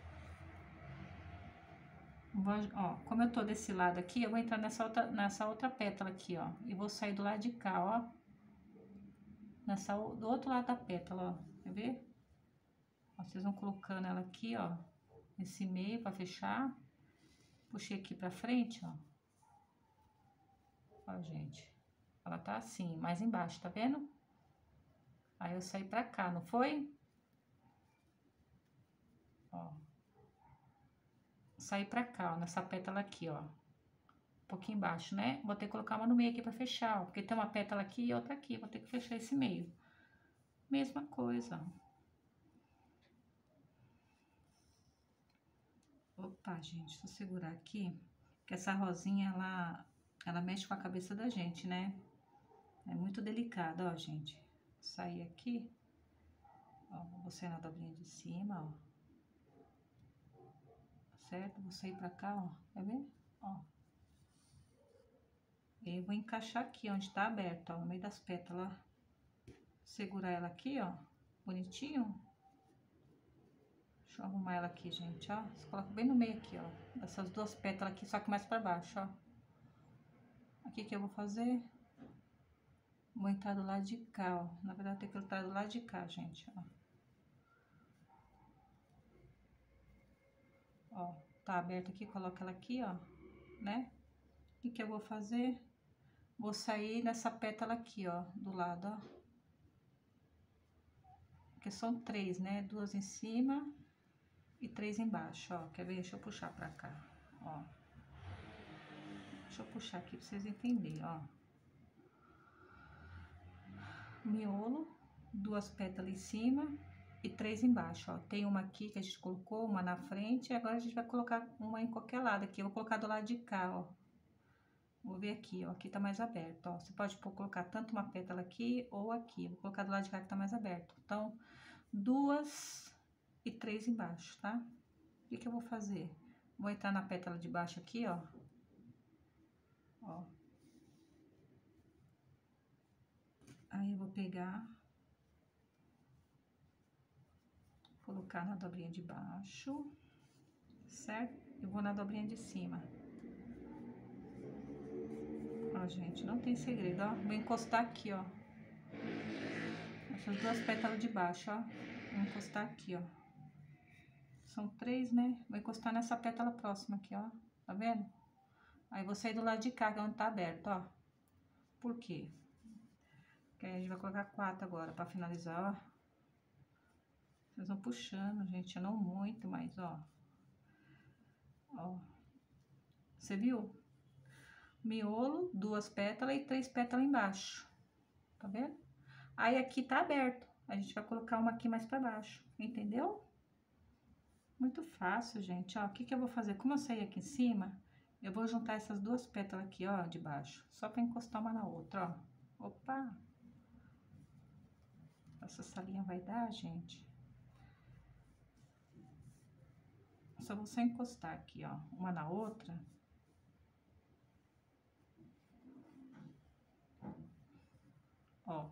Vou, ó, como eu tô desse lado aqui, eu vou entrar nessa outra, nessa outra pétala aqui, ó. E vou sair do lado de cá, ó. Nessa, do outro lado da pétala, ó. Quer ver? Ó, vocês vão colocando ela aqui, ó. Nesse meio pra fechar. Puxei aqui pra frente, ó. Ó, gente. Ela tá assim, mais embaixo, tá vendo? Aí eu saí pra cá, não foi? Ó. Saí pra cá, ó, nessa pétala aqui, ó. Um pouquinho embaixo, né? Vou ter que colocar uma no meio aqui pra fechar, ó. Porque tem uma pétala aqui e outra aqui. Vou ter que fechar esse meio. Mesma coisa. Opa, gente, vou segurar aqui. Que essa rosinha, ela, ela mexe com a cabeça da gente, né? É muito delicada, ó, gente. Sair aqui. Ó, vou sair na dobrinha de cima, ó. Certo? Vou sair pra cá, ó. Quer ver? Ó. E eu vou encaixar aqui, onde tá aberto, ó. No meio das pétalas. Segurar ela aqui, ó. Bonitinho. Deixa eu arrumar ela aqui, gente, ó. Você coloca bem no meio aqui, ó. Dessas duas pétalas aqui, só que mais pra baixo, ó. Aqui que eu vou fazer... Vou entrar do lado de cá, ó. Na verdade, tem que entrar do lado de cá, gente, ó. Ó, tá aberto aqui, coloca ela aqui, ó, né? O que que eu vou fazer? Vou sair nessa pétala aqui, ó, do lado, ó. Porque são três, né? Duas em cima e três embaixo, ó. Quer ver? Deixa eu puxar pra cá, ó. Deixa eu puxar aqui pra vocês entenderem, ó. Miolo, duas pétalas em cima e três embaixo, ó. Tem uma aqui que a gente colocou, uma na frente, e agora a gente vai colocar uma em qualquer lado aqui. Eu vou colocar do lado de cá, ó. Vou ver aqui, ó. Aqui tá mais aberto, ó. Você pode colocar tanto uma pétala aqui ou aqui. Eu vou colocar do lado de cá que tá mais aberto. Então, duas e três embaixo, tá? O que que eu vou fazer? Vou entrar na pétala de baixo aqui, ó. Ó. Aí, eu vou pegar, colocar na dobrinha de baixo, certo? Eu vou na dobrinha de cima. Ó, gente, não tem segredo, ó. Vou encostar aqui, ó. Essas duas pétalas de baixo, ó. Vou encostar aqui, ó. São três, né? Vou encostar nessa pétala próxima aqui, ó. Tá vendo? Aí, vou sair do lado de cá, que é onde tá aberto, ó. Por quê? Porque aí a gente vai colocar quatro agora, pra finalizar, ó. Vocês vão puxando, gente, não muito, mas, ó. Ó. Você viu? Miolo, duas pétalas e três pétalas embaixo. Tá vendo? Aí, aqui tá aberto. A gente vai colocar uma aqui mais pra baixo, entendeu? Muito fácil, gente, ó. O que que eu vou fazer? Como eu saí aqui em cima, eu vou juntar essas duas pétalas aqui, ó, de baixo. Só pra encostar uma na outra, ó. Opa! Essa salinha vai dar, gente. Só vou só encostar aqui, ó, uma na outra. Ó.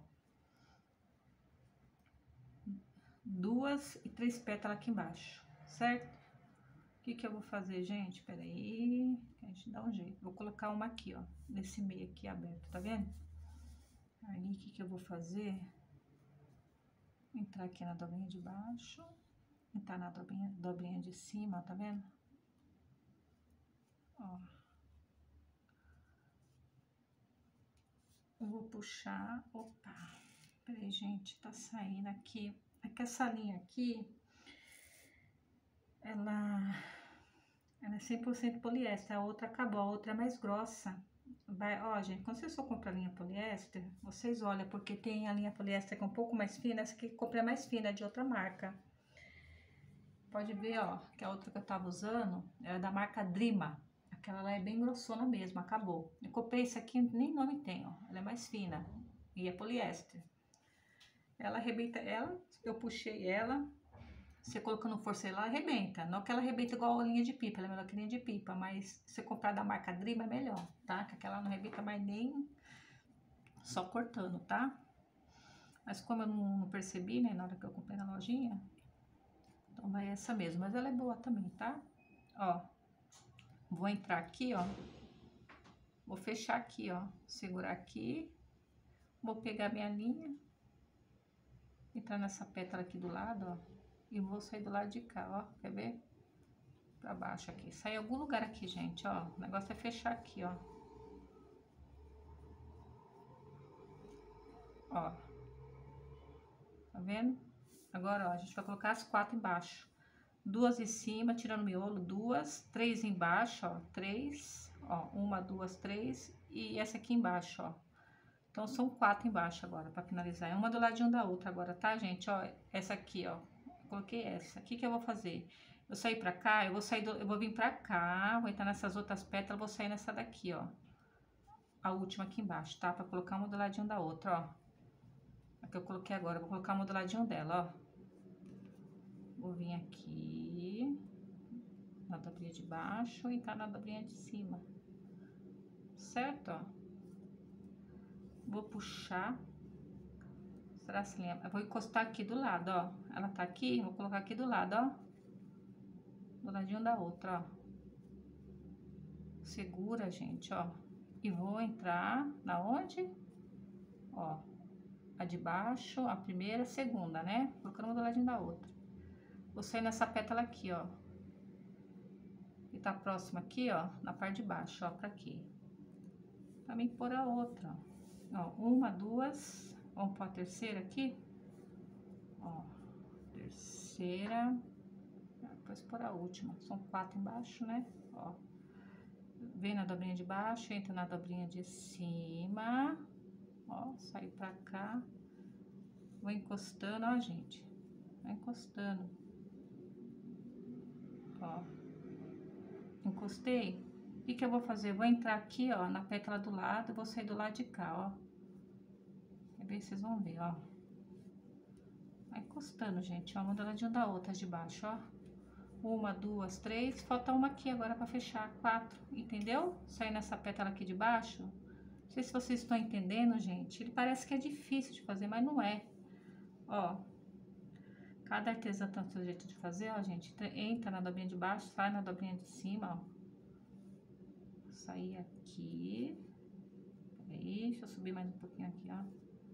Duas e três pétalas aqui embaixo, certo? O que que eu vou fazer, gente? Peraí, a gente dá um jeito. Vou colocar uma aqui, ó, nesse meio aqui aberto, tá vendo? Aí, o que que eu vou fazer? Entrar aqui na dobrinha de baixo, entrar na dobrinha, dobrinha de cima, ó, tá vendo? Ó. Eu vou puxar, opa, peraí, gente, tá saindo aqui. É que essa linha aqui, ela, ela é cem por cento poliéster, a outra acabou, a outra é mais grossa. Vai, ó, gente, quando vocês for comprar linha poliéster, vocês olham, porque tem a linha poliéster que é um pouco mais fina, essa aqui que eu comprei é mais fina, é de outra marca. Pode ver, ó, que a outra que eu tava usando era da marca Drima. Aquela lá é bem grossona mesmo, acabou. Eu comprei esse aqui, nem nome tem, ó, ela é mais fina e é poliéster. Ela arrebenta, ela, eu puxei ela, você colocando força ela arrebenta. Não que ela arrebenta igual a linha de pipa, ela é melhor que linha de pipa, mas se você comprar da marca Drima é melhor, tá? Que aquela não arrebenta mais nem só cortando, tá? Mas como eu não, não percebi, né, na hora que eu comprei na lojinha, então vai essa mesmo, mas ela é boa também, tá? Ó, vou entrar aqui, ó, vou fechar aqui, ó, segurar aqui, vou pegar minha linha, entrar nessa pétala aqui do lado, ó, e vou sair do lado de cá, ó, quer ver? Pra baixo aqui, sai em algum lugar aqui, gente, ó, o negócio é fechar aqui, ó. Ó, tá vendo? Agora, ó, a gente vai colocar as quatro embaixo. Duas em cima, tirando o miolo, duas, três embaixo, ó, três, ó, uma, duas, três, e essa aqui embaixo, ó. Então, são quatro embaixo agora, pra finalizar. É uma do ladinho da outra agora, tá, gente? Ó, essa aqui, ó, coloquei essa. O que que eu vou fazer? Eu sair pra cá, eu vou sair, do, eu vou vir pra cá, vou entrar nessas outras pétalas, vou sair nessa daqui, ó. A última aqui embaixo, tá? Pra colocar uma do ladinho da outra, ó. A que eu coloquei agora, vou colocar uma do ladinho dela, ó. Vou vir aqui, na dobrinha de baixo e entrar na dobrinha de cima, certo? Ó. Vou puxar, será se lembra? Eu vou encostar aqui do lado, ó. Ela tá aqui, vou colocar aqui do lado, ó. Do ladinho da outra, ó. Segura, gente, ó. E vou entrar na onde? Ó, a de baixo, a primeira, a segunda, né? Colocando uma do ladinho da outra. Vou sair nessa pétala aqui, ó. E tá próxima aqui, ó, na parte de baixo, ó, pra aqui. Também pôr a outra, ó. Uma, duas, vamos pôr a terceira aqui. Ó, terceira. Depois pôr a última, são quatro embaixo, né? Ó. Vem na dobrinha de baixo, entra na dobrinha de cima. Ó, sai pra cá. Vou encostando, ó, gente. vai encostando. Ó, encostei. O que que eu vou fazer? Vou entrar aqui, ó, na pétala do lado, vou sair do lado de cá, ó. Quer ver? Vocês vão ver, ó. Vai encostando, gente, ó, uma do ladinho da outra de baixo, ó. Uma, duas, três, falta uma aqui agora pra fechar, quatro, entendeu? Sair nessa pétala aqui de baixo. Não sei se vocês estão entendendo, gente. Ele parece que é difícil de fazer, mas não é. Ó, cada artesã tem o seu jeito de fazer, ó, gente. Entra na dobrinha de baixo, sai na dobrinha de cima, ó. Sair aqui. Peraí, deixa eu subir mais um pouquinho aqui, ó.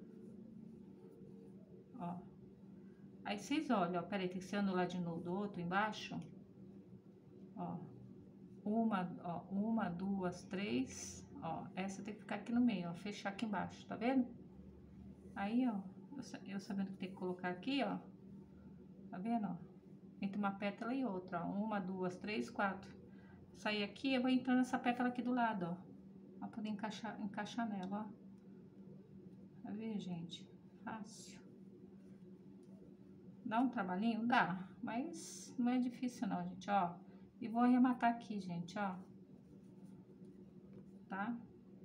Ó. Aí vocês olham, ó, peraí, tem que ser no lado de novo do outro, embaixo. Ó. Uma, ó, uma, duas, três. Ó, essa tem que ficar aqui no meio, ó. Fechar aqui embaixo, tá vendo? Aí, ó, eu, eu sabendo que tem que colocar aqui, ó. Tá vendo, ó? Entre uma pétala e outra, ó. Uma, duas, três, quatro. Sair aqui, eu vou entrando nessa pétala aqui do lado, ó. Pra poder encaixar, encaixar nela, ó. Tá vendo, gente? Fácil. Dá um trabalhinho? Dá, mas não é difícil não, gente, ó. E vou arrematar aqui, gente, ó. Tá?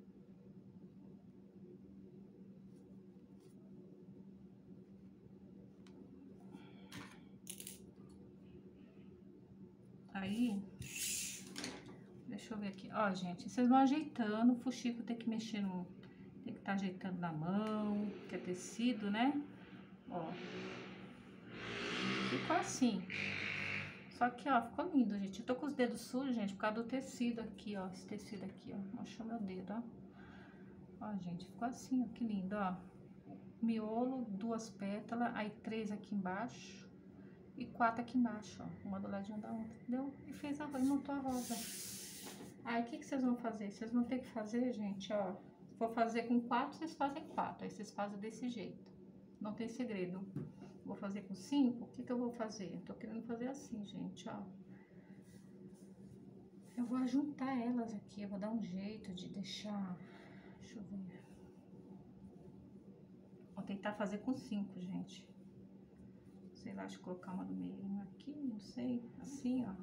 Aí, deixa eu ver aqui. Ó, gente, vocês vão ajeitando. O fuxico tem que mexer no... Tem que estar tá ajeitando na mão, que é tecido, né? Ó. Ficou assim. Só que, ó, ficou lindo, gente. Eu tô com os dedos sujos, gente, por causa do tecido aqui, ó. Esse tecido aqui, ó. Achou meu dedo, ó. Ó, gente, ficou assim, ó. Que lindo, ó. Miolo, duas pétalas, aí três aqui embaixo e quatro aqui embaixo, ó. Uma do ladinho da outra, entendeu? E fez a rosa, e montou a rosa. Aí, o que que vocês vão fazer? Vocês vão ter que fazer, gente, ó. Se for fazer com quatro, vocês fazem quatro. Aí, vocês fazem desse jeito. Não tem segredo. Vou fazer com cinco, o que que eu vou fazer? Eu tô querendo fazer assim, gente, ó. Eu vou juntar elas aqui, eu vou dar um jeito de deixar... Deixa eu ver. Vou tentar fazer com cinco, gente. Sei lá, deixa eu colocar uma no meio aqui, não sei. Assim, ó.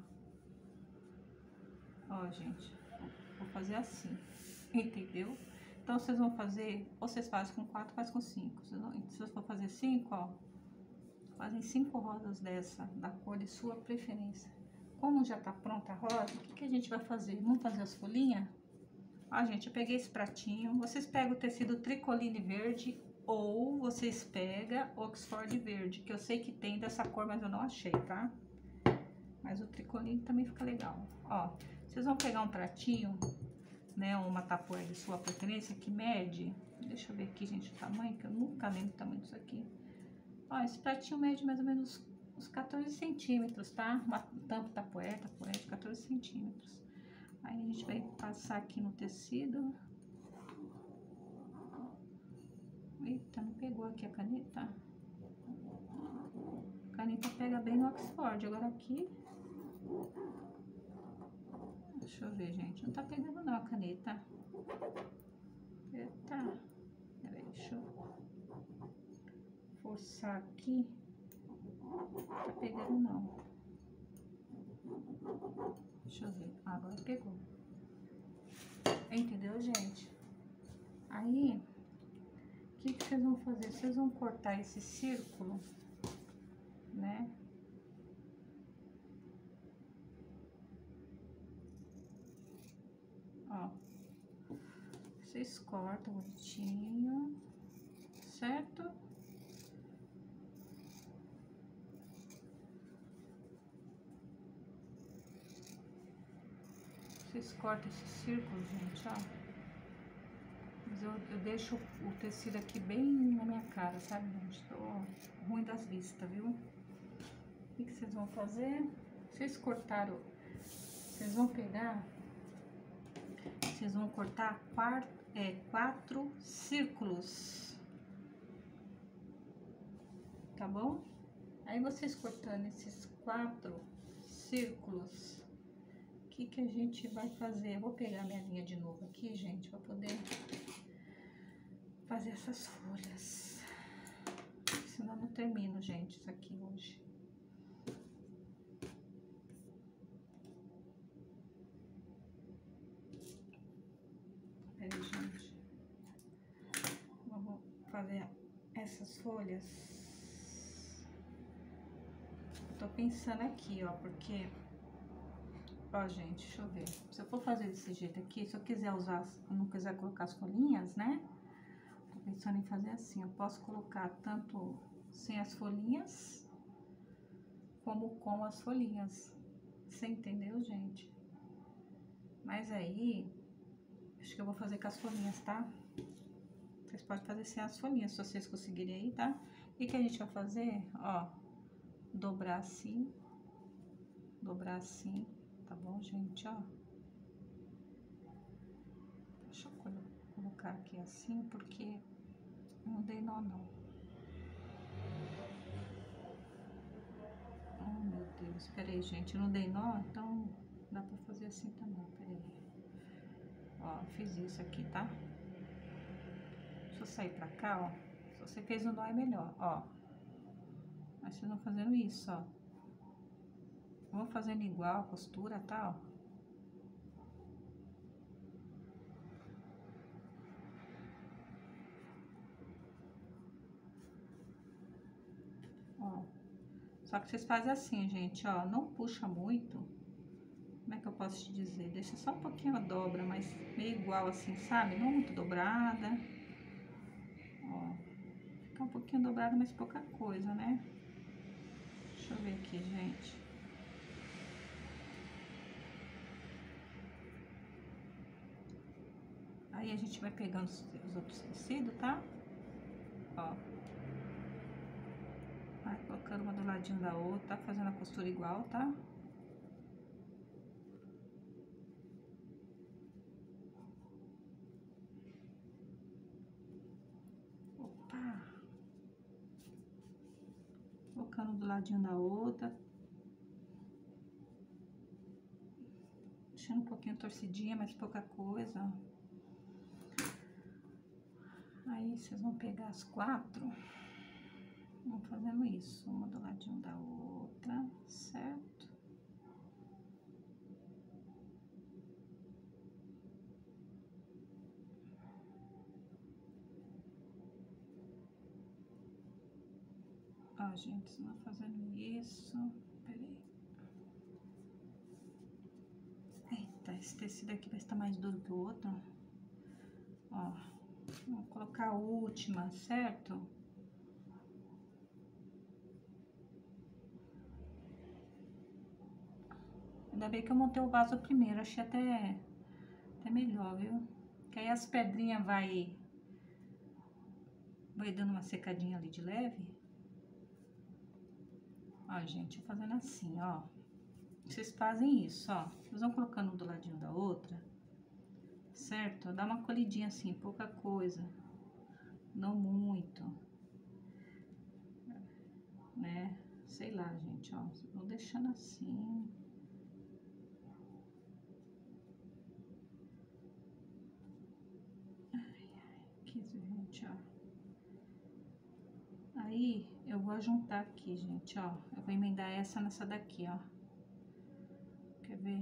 Ó, gente, vou fazer assim, entendeu? Então, vocês vão fazer, ou vocês fazem com quatro, faz com cinco. Se vocês for fazer cinco, ó, fazem cinco rosas dessa, da cor de sua preferência. Como já tá pronta a rosa, o que que a gente vai fazer? Vamos fazer as folhinhas? Ó, gente, eu peguei esse pratinho. Vocês pegam o tecido tricoline verde ou vocês pegam Oxford verde, que eu sei que tem dessa cor, mas eu não achei, tá? Mas o tricoline também fica legal. Ó, vocês vão pegar um pratinho, né, uma tapoeira de sua preferência que mede. Deixa eu ver aqui, gente, o tamanho, que eu nunca lembro o tamanho disso aqui. Ó, esse pratinho mede mais ou menos uns quatorze centímetros, tá? Uma tampa tapoeira, tapoeira de quatorze centímetros. Aí a gente vai passar aqui no tecido. Eita, não pegou aqui a caneta. A caneta pega bem no Oxford. Agora aqui... Deixa eu ver, gente. Não tá pegando não a caneta. Eita. Peraí, deixa eu forçar aqui. Não tá pegando não. Deixa eu ver. Ah, agora pegou. Entendeu, gente? Aí, o que que vocês vão fazer? Vocês vão cortar esse círculo, né? Ó. Vocês cortam bonitinho, certo? Vocês cortam esse círculo, gente, ó. Mas eu, eu deixo o tecido aqui bem na minha cara, sabe, gente? Tô ruim das vistas, viu? O que que vocês vão fazer? Vocês cortaram... Vocês vão pegar... Vocês vão cortar quatro, é, quatro círculos. Tá bom? Aí, vocês cortando esses quatro círculos... O que que a gente vai fazer? Eu vou pegar minha linha de novo aqui, gente, para poder fazer essas folhas. senão eu não termino, gente, isso aqui hoje. Peraí, gente. Vamos fazer essas folhas. Eu tô pensando aqui, ó, porque... Ó, gente, deixa eu ver. Se eu for fazer desse jeito aqui, se eu quiser usar, se eu não quiser colocar as folhinhas, né? Tô pensando em fazer assim. Eu posso colocar tanto sem as folhinhas, como com as folhinhas. Você entendeu, gente? Mas aí, acho que eu vou fazer com as folhinhas, tá? Vocês podem fazer sem as folhinhas, se vocês conseguirem aí, tá? E o que a gente vai fazer? Ó, dobrar assim, dobrar assim. Tá bom, gente, ó? Deixa eu colocar aqui assim, porque não dei nó, não. Oh, meu Deus, peraí, gente, não dei nó, então dá pra fazer assim também, peraí. Ó, fiz isso aqui, tá? Deixa eu sair pra cá, ó. Se você fez um nó é melhor, ó. Mas vocês vão fazendo isso, ó. Vão fazendo igual a costura, tá, ó. Ó, só que vocês fazem assim, gente, ó, não puxa muito. Como é que eu posso te dizer? Deixa só um pouquinho a dobra, mas meio igual assim, sabe? Não muito dobrada. Ó, fica um pouquinho dobrada, mas pouca coisa, né? Deixa eu ver aqui, gente. Aí a gente vai pegando os, os outros tecidos, tá? Ó. Vai colocando uma do ladinho da outra, tá fazendo a costura igual, tá? Opa! Colocando do ladinho da outra. Deixando um pouquinho torcidinha, mas pouca coisa, ó. Aí, vocês vão pegar as quatro, vão fazendo isso, uma do ladinho da outra, certo? Ó, gente, vocês vão fazendo isso, peraí. Eita, esse tecido aqui vai estar mais duro que o outro, ó. Vou colocar a última, certo? Ainda bem que eu montei o vaso primeiro, achei até, até melhor, viu? Que aí as pedrinhas vai, vai dando uma secadinha ali de leve. Ó, gente, eu fazendo assim, ó. Vocês fazem isso, ó. Vocês vão colocando um do ladinho da outra, certo? Dá uma colhidinha assim, pouca coisa. Não muito. Né? Sei lá, gente, ó. Vou deixando assim. Ai, ai, que gente, ó. Aí, eu vou juntar aqui, gente, ó. Eu vou emendar essa nessa daqui, ó. Quer ver?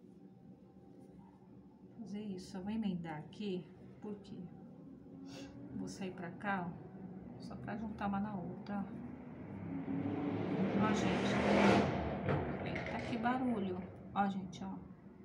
Fazer isso. Eu vou emendar aqui, porque vou sair pra cá, ó. Só pra juntar uma na outra, ó. Ó, gente. Eita, que barulho. Ó, gente, ó.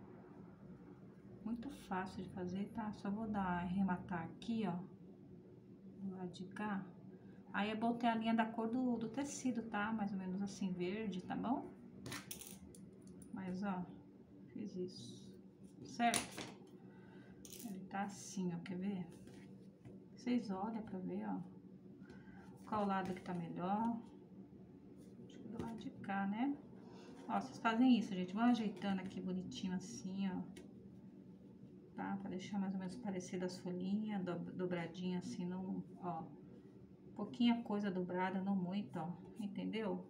Muito fácil de fazer, tá? Só vou dar, arrematar aqui, ó. Do lado de cá. Aí eu botei a linha da cor do, do tecido, tá? Mais ou menos assim, verde, tá bom? Mas, ó, fiz isso. Certo? Ele tá assim, ó, quer ver? Vocês olham pra ver, ó. Qual lado que tá melhor? Acho que do lado de cá, né? Ó, vocês fazem isso, gente. Vão ajeitando aqui bonitinho assim, ó. Tá? Pra deixar mais ou menos parecido as folhinhas, do, dobradinha assim, não, ó. Pouquinha coisa dobrada, não muito, ó. Entendeu?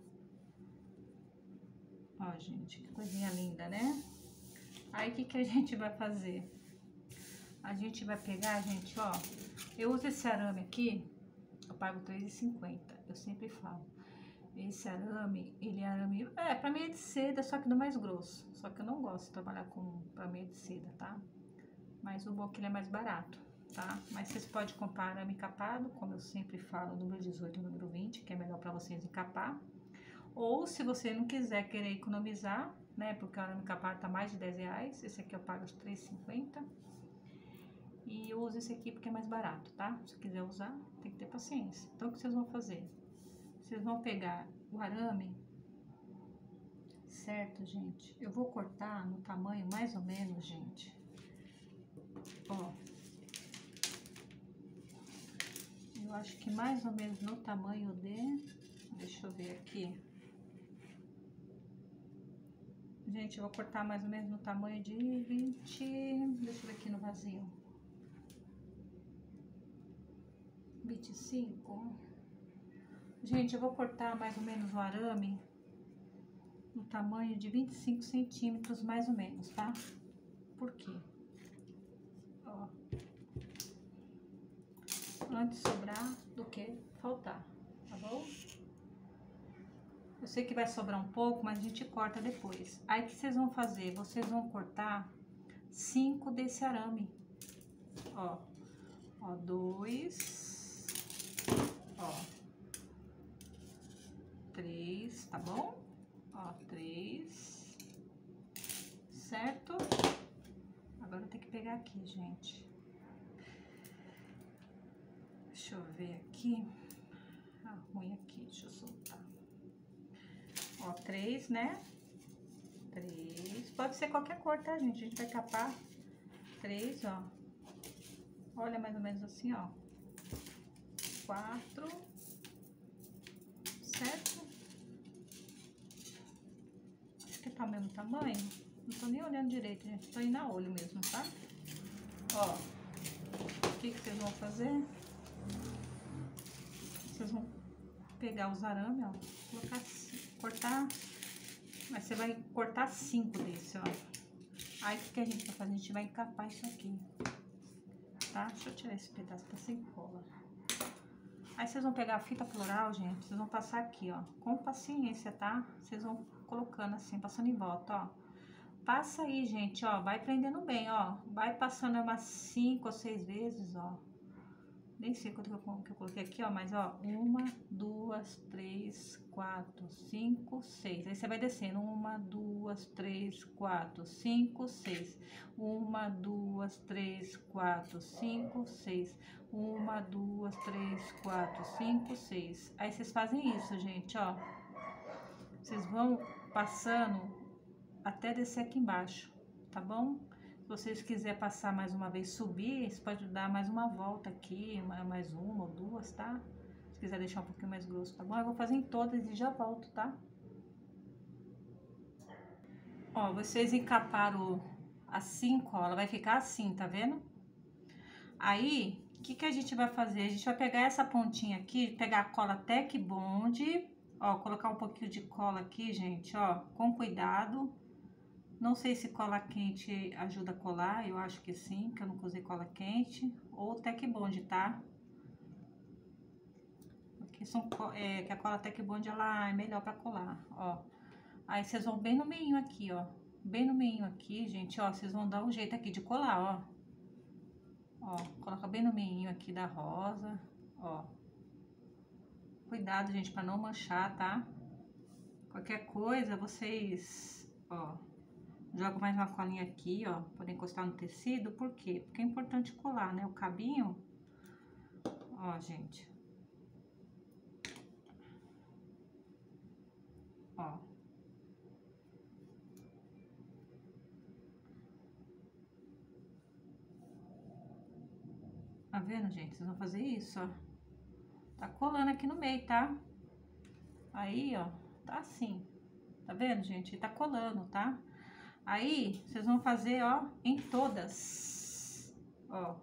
Ó, gente, que coisinha linda, né? Aí, o que que a gente vai fazer? A gente vai pegar, gente, ó. Eu uso esse arame aqui, eu pago três reais e cinquenta centavos. Eu sempre falo. Esse arame, ele é arame... É, pra mim é de seda, só que do mais grosso. Só que eu não gosto de trabalhar com pra mim é de seda, tá? Mas o bom é que ele é mais barato, tá? Mas vocês podem comprar arame encapado, como eu sempre falo, número dezoito e número vinte, que é melhor pra vocês encapar. Ou se você não quiser querer economizar, né? Porque o arame encapado tá mais de dez reais. Esse aqui eu pago três reais e cinquenta centavos. E eu uso esse aqui porque é mais barato, tá? Se quiser usar, tem que ter paciência. Então, o que vocês vão fazer? Vocês vão pegar o arame, certo, gente? Eu vou cortar no tamanho mais ou menos, gente. Ó. Eu acho que mais ou menos no tamanho de... Deixa eu ver aqui. Gente, eu vou cortar mais ou menos no tamanho de vinte... Deixa eu ver aqui no vazio. vinte e cinco. Gente, eu vou cortar mais ou menos o arame no tamanho de vinte e cinco centímetros, mais ou menos, tá? Por quê? Ó. Antes sobrar do que faltar, tá bom? Eu sei que vai sobrar um pouco, mas a gente corta depois. Aí, o que vocês vão fazer? Vocês vão cortar cinco desse arame. Ó. Ó, dois. Ó. Três, tá bom? Ó, três. Certo? Agora eu tenho que pegar aqui, gente. Deixa eu ver aqui. Ah, ruim aqui, deixa eu soltar. Ó, três, né? Três. Pode ser qualquer cor, tá, gente? A gente vai capar três, ó. Olha, mais ou menos assim, ó. Quatro. Certo? Acho que tá o mesmo tamanho. Não tô nem olhando direito, gente. Tô indo a olho mesmo, tá? Ó. O que que vocês vão fazer? Vocês vão pegar os arames, ó. Colocar, cortar. Mas você vai cortar cinco desse, ó. Aí, o que que a gente vai fazer? A gente vai encapar isso aqui. Tá? Deixa eu tirar esse pedaço pra sem cola. Aí, vocês vão pegar a fita floral, gente. Vocês vão passar aqui, ó. Com paciência, tá? Vocês vão colocando assim, passando em volta, ó. Passa aí, gente, ó. Vai prendendo bem, ó. Vai passando umas cinco ou seis vezes, ó. Nem sei quanto que eu, que eu coloquei aqui, ó. Mas, ó. Uma, duas, três, quatro, cinco, seis. Aí, você vai descendo. Uma, duas, três, quatro, cinco, seis. Uma, duas, três, quatro, cinco, seis. Uma, duas, três, quatro, cinco, seis. Aí, vocês fazem isso, gente, ó. Vocês vão passando até descer aqui embaixo, tá bom? Se vocês quiserem passar mais uma vez, subir, você pode dar mais uma volta aqui, mais uma ou duas, tá? Se quiser deixar um pouquinho mais grosso, tá bom? Eu vou fazer em todas e já volto, tá? Ó, vocês encaparam assim, cola, vai ficar assim, tá vendo? Aí, o que que a gente vai fazer? A gente vai pegar essa pontinha aqui, pegar a cola Tec Bond, ó, colocar um pouquinho de cola aqui, gente, ó, com cuidado. Não sei se cola quente ajuda a colar, eu acho que sim, que eu nunca usei cola quente. Ou Tec Bond, tá? Porque são, é, que a cola Tec Bond, ela é melhor pra colar, ó. Aí, vocês vão bem no meio aqui, ó. Bem no meio aqui, gente, ó. Vocês vão dar um jeito aqui de colar, ó. Ó, coloca bem no meio aqui da rosa, ó. Cuidado, gente, pra não manchar, tá? Qualquer coisa, vocês, ó, jogam mais uma colinha aqui, ó, pra encostar no tecido. Por quê? Porque é importante colar, né? O cabinho, ó, gente. Ó. Tá vendo, gente? Vocês vão fazer isso, ó. Tá colando aqui no meio, tá? Aí, ó, tá assim. Tá vendo, gente? Tá colando, tá? Aí, vocês vão fazer, ó, em todas, ó,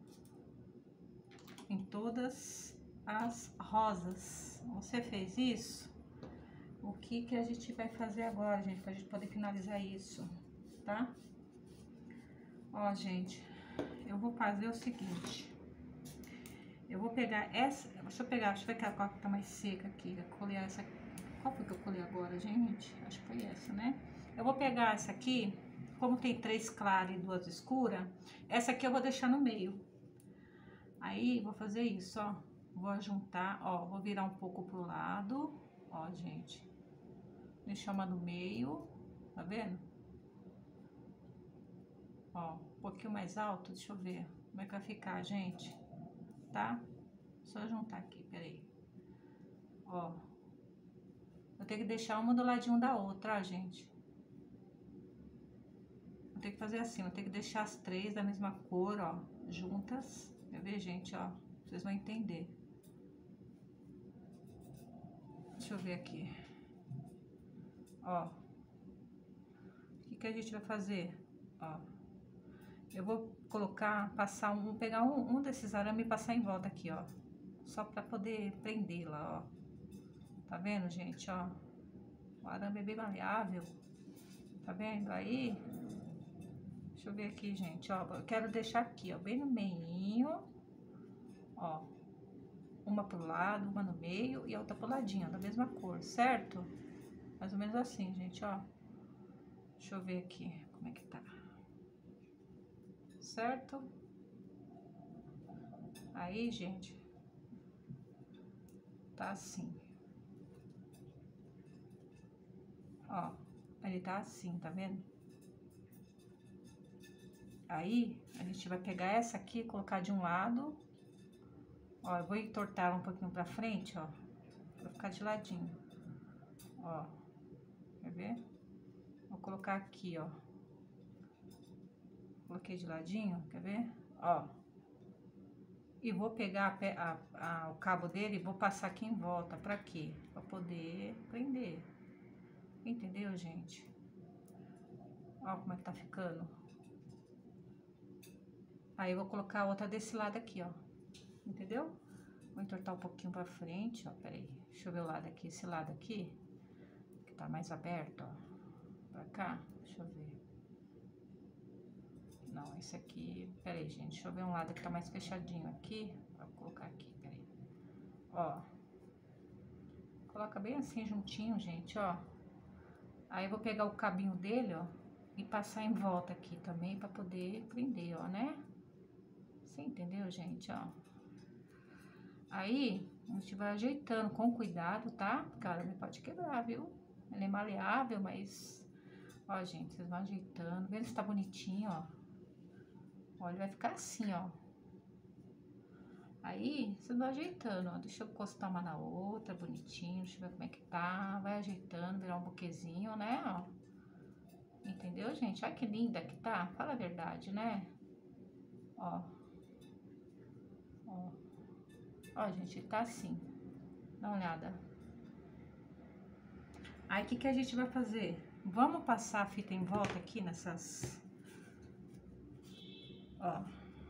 em todas as rosas. Você fez isso? O que que a gente vai fazer agora, gente, pra gente poder finalizar isso, tá? Ó, gente, eu vou fazer o seguinte. Eu vou pegar essa, deixa eu pegar, deixa eu ver qual que tá mais seca aqui, eu colei essa, qual foi que eu colei agora, gente? Acho que foi essa, né? Eu vou pegar essa aqui, como tem três claras e duas escuras, essa aqui eu vou deixar no meio. Aí, vou fazer isso, ó, vou juntar, ó, vou virar um pouco pro lado, ó, gente, deixar uma no meio, tá vendo? Ó, um pouquinho mais alto, deixa eu ver como é que vai ficar, gente, tá? Só juntar aqui, peraí. Ó, eu tenho que deixar uma do ladinho da outra, ó, gente. Vou ter que fazer assim, vou ter que deixar as três da mesma cor, ó, juntas. Quer ver, gente, ó? Vocês vão entender. Deixa eu ver aqui. Ó. O que que a gente vai fazer? Ó. Eu vou colocar, passar um, pegar um, um desses arames e passar em volta aqui, ó. Só pra poder prender lá, ó. Tá vendo, gente, ó? O arame é bem maleável. Tá vendo aí? Deixa eu ver aqui, gente, ó. Eu quero deixar aqui, ó, bem no meinho. Ó. Uma pro lado, uma no meio e a outra pro ladinho, da mesma cor, certo? Mais ou menos assim, gente, ó. Deixa eu ver aqui como é que tá. Certo? Aí, gente, tá assim. Ó, ele tá assim, tá vendo? Aí, a gente vai pegar essa aqui e colocar de um lado. Ó, eu vou entortar ela um pouquinho pra frente, ó, pra ficar de ladinho. Ó, quer ver? Vou colocar aqui, ó. Coloquei de ladinho, quer ver? Ó. E vou pegar a, a, a, o cabo dele e vou passar aqui em volta. Pra quê? Pra poder prender. Entendeu, gente? Ó como é que tá ficando. Aí eu vou colocar a outra desse lado aqui, ó. Entendeu? Vou entortar um pouquinho pra frente, ó. Pera aí. Deixa eu ver o lado aqui. Esse lado aqui, que tá mais aberto, ó. Pra cá. Deixa eu ver. Não, esse aqui... Pera aí, gente. Deixa eu ver um lado que tá mais fechadinho aqui. Vou colocar aqui, pera aí. Ó. Coloca bem assim, juntinho, gente, ó. Aí eu vou pegar o cabinho dele, ó. E passar em volta aqui também pra poder prender, ó, né? Você entendeu, gente, ó? Aí, a gente vai ajeitando com cuidado, tá? Porque ela pode quebrar, viu? Ele é maleável, mas... Ó, gente, vocês vão ajeitando. Vê se tá bonitinho, ó. Ó, ele vai ficar assim, ó. Aí, vocês vão ajeitando, ó. Deixa eu encostar uma na outra, bonitinho. Deixa eu ver como é que tá. Vai ajeitando, virar um buquezinho, né, ó. Entendeu, gente? Olha que linda que tá. Fala a verdade, né? Ó. Ó. Ó, gente, tá assim. Dá uma olhada. Aí, o que que a gente vai fazer? Vamos passar a fita em volta aqui nessas... Ó.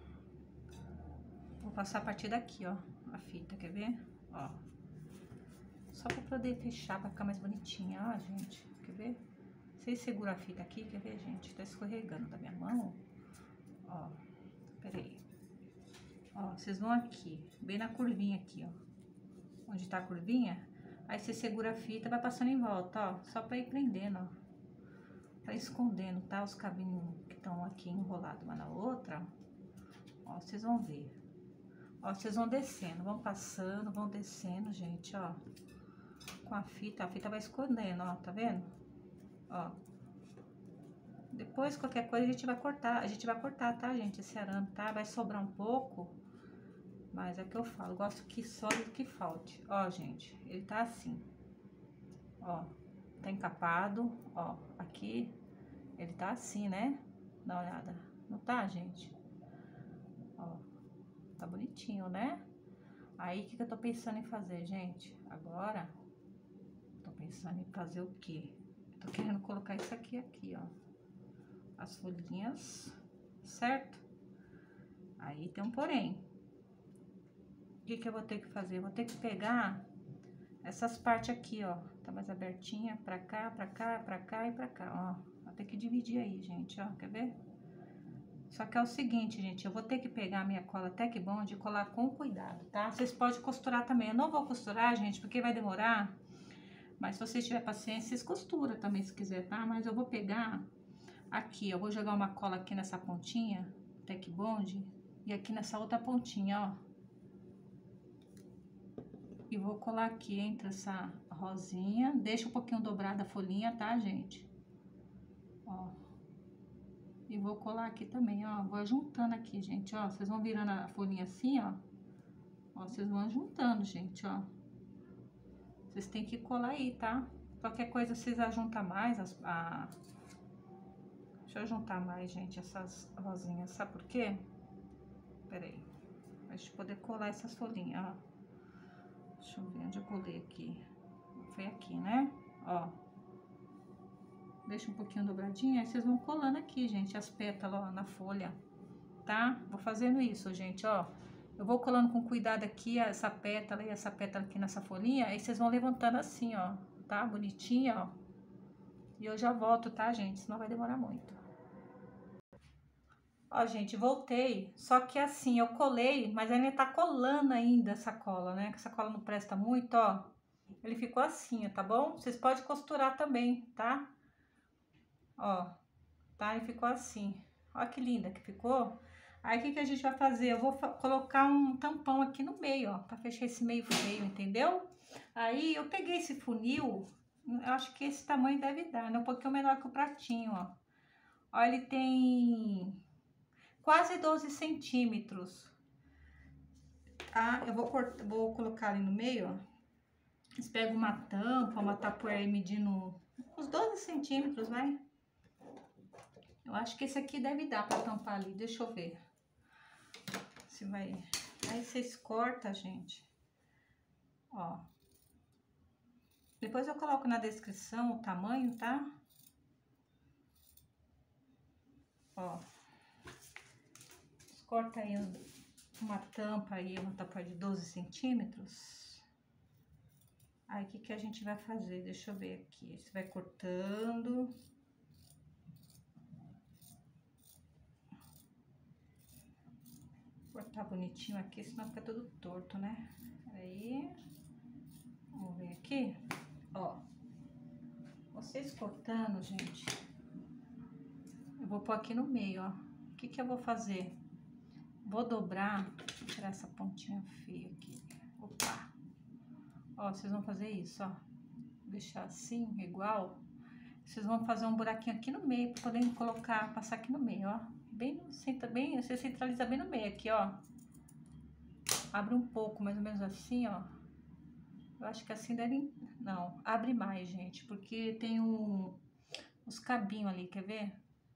Vou passar a partir daqui, ó. A fita, quer ver? Ó. Só pra poder fechar, pra ficar mais bonitinha, ó, gente. Quer ver? Vocês seguram a fita aqui, quer ver, gente? Tá escorregando da minha mão. Ó. Pera aí. Ó, vocês vão aqui, bem na curvinha aqui, ó. Onde tá a curvinha, aí você segura a fita e vai passando em volta, ó. Só pra ir prendendo, ó. Pra ir escondendo, tá? Os cabinhos que estão aqui enrolados uma na outra, ó. Vocês vão ver. Ó, vocês vão descendo, vão passando, vão descendo, gente, ó. Com a fita, a fita vai escondendo, ó, tá vendo? Ó. Depois, qualquer coisa, a gente vai cortar, a gente vai cortar, tá, gente? Esse arame, tá? Vai sobrar um pouco, mas é que eu falo, gosto que sobre do que falte. Ó, gente, ele tá assim. Ó, tá encapado, ó, aqui, ele tá assim, né? Dá uma olhada. Não tá, gente? Ó, tá bonitinho, né? Aí, o que que eu tô pensando em fazer, gente? Agora, tô pensando em fazer o quê? Tô querendo colocar isso aqui, aqui, ó. As folhinhas, certo? Aí tem um porém. O que que eu vou ter que fazer? Eu vou ter que pegar essas partes aqui, ó. Tá mais abertinha, pra cá, pra cá, pra cá e pra cá, ó. Vou ter que dividir aí, gente, ó. Quer ver? Só que é o seguinte, gente, eu vou ter que pegar a minha cola Tec Bond e colar com cuidado, tá? Vocês podem costurar também. Eu não vou costurar, gente, porque vai demorar. Mas se vocês tiverem paciência, vocês costuram também, se quiser, tá? Mas eu vou pegar aqui, eu vou jogar uma cola aqui nessa pontinha, Tec Bond, e aqui nessa outra pontinha, ó. E vou colar aqui entre essa rosinha. Deixa um pouquinho dobrada a folhinha, tá, gente? Ó. E vou colar aqui também, ó. Vou juntando aqui, gente, ó. Vocês vão virando a folhinha assim, ó. Ó, vocês vão juntando, gente, ó. Vocês têm que colar aí, tá? Qualquer coisa vocês ajuntam mais as, a... Deixa eu juntar mais, gente, essas rosinhas. Sabe por quê? Pera aí. Pra gente poder colar essas folhinhas, ó. Deixa eu ver onde eu colei aqui. Foi aqui, né? Ó. Deixa um pouquinho dobradinha, aí vocês vão colando aqui, gente, as pétalas, ó, na folha, tá? Vou fazendo isso, gente, ó. Eu vou colando com cuidado aqui essa pétala e essa pétala aqui nessa folhinha, aí vocês vão levantando assim, ó, tá? Bonitinha, ó. E eu já volto, tá, gente? Senão vai demorar muito. Ó, gente, voltei, só que assim, eu colei, mas ainda tá colando ainda essa cola, né? Que essa cola não presta muito, ó. Ele ficou assim, tá bom? Vocês podem costurar também, tá? Ó, tá? E ficou assim. Ó que linda que ficou. Aí, o que que a gente vai fazer? Eu vou colocar um tampão aqui no meio, ó, pra fechar esse meio feio, entendeu? Aí, eu peguei esse funil, eu acho que esse tamanho deve dar, né? Um pouquinho menor que o pratinho, ó. Ó, ele tem quase doze centímetros. Tá? Eu vou, cortar, vou colocar ali no meio, ó. Vocês pegam uma tampa, uma tapoeira aí medindo uns doze centímetros, vai? Eu acho que esse aqui deve dar pra tampar ali, deixa eu ver. Se vai... Aí vocês cortam, gente. Ó. Depois eu coloco na descrição o tamanho, tá? Ó. Corta aí uma tampa aí, uma tampa de doze centímetros. Aí, o que que a gente vai fazer? Deixa eu ver aqui. Você vai cortando... Cortar bonitinho aqui, senão fica tudo torto, né? Aí, vamos ver aqui, ó. Vocês cortando, gente, eu vou pôr aqui no meio, ó. O que que eu vou fazer? Vou dobrar, deixa eu tirar essa pontinha feia aqui. Opa! Ó, vocês vão fazer isso, ó. Deixar assim, igual. Vocês vão fazer um buraquinho aqui no meio, pra poder colocar, passar aqui no meio, ó. Bem, bem, você centraliza bem no meio aqui, ó. Abre um pouco, mais ou menos assim, ó. Eu acho que assim deve... Não, abre mais, gente, porque tem um, os cabinhos ali, quer ver?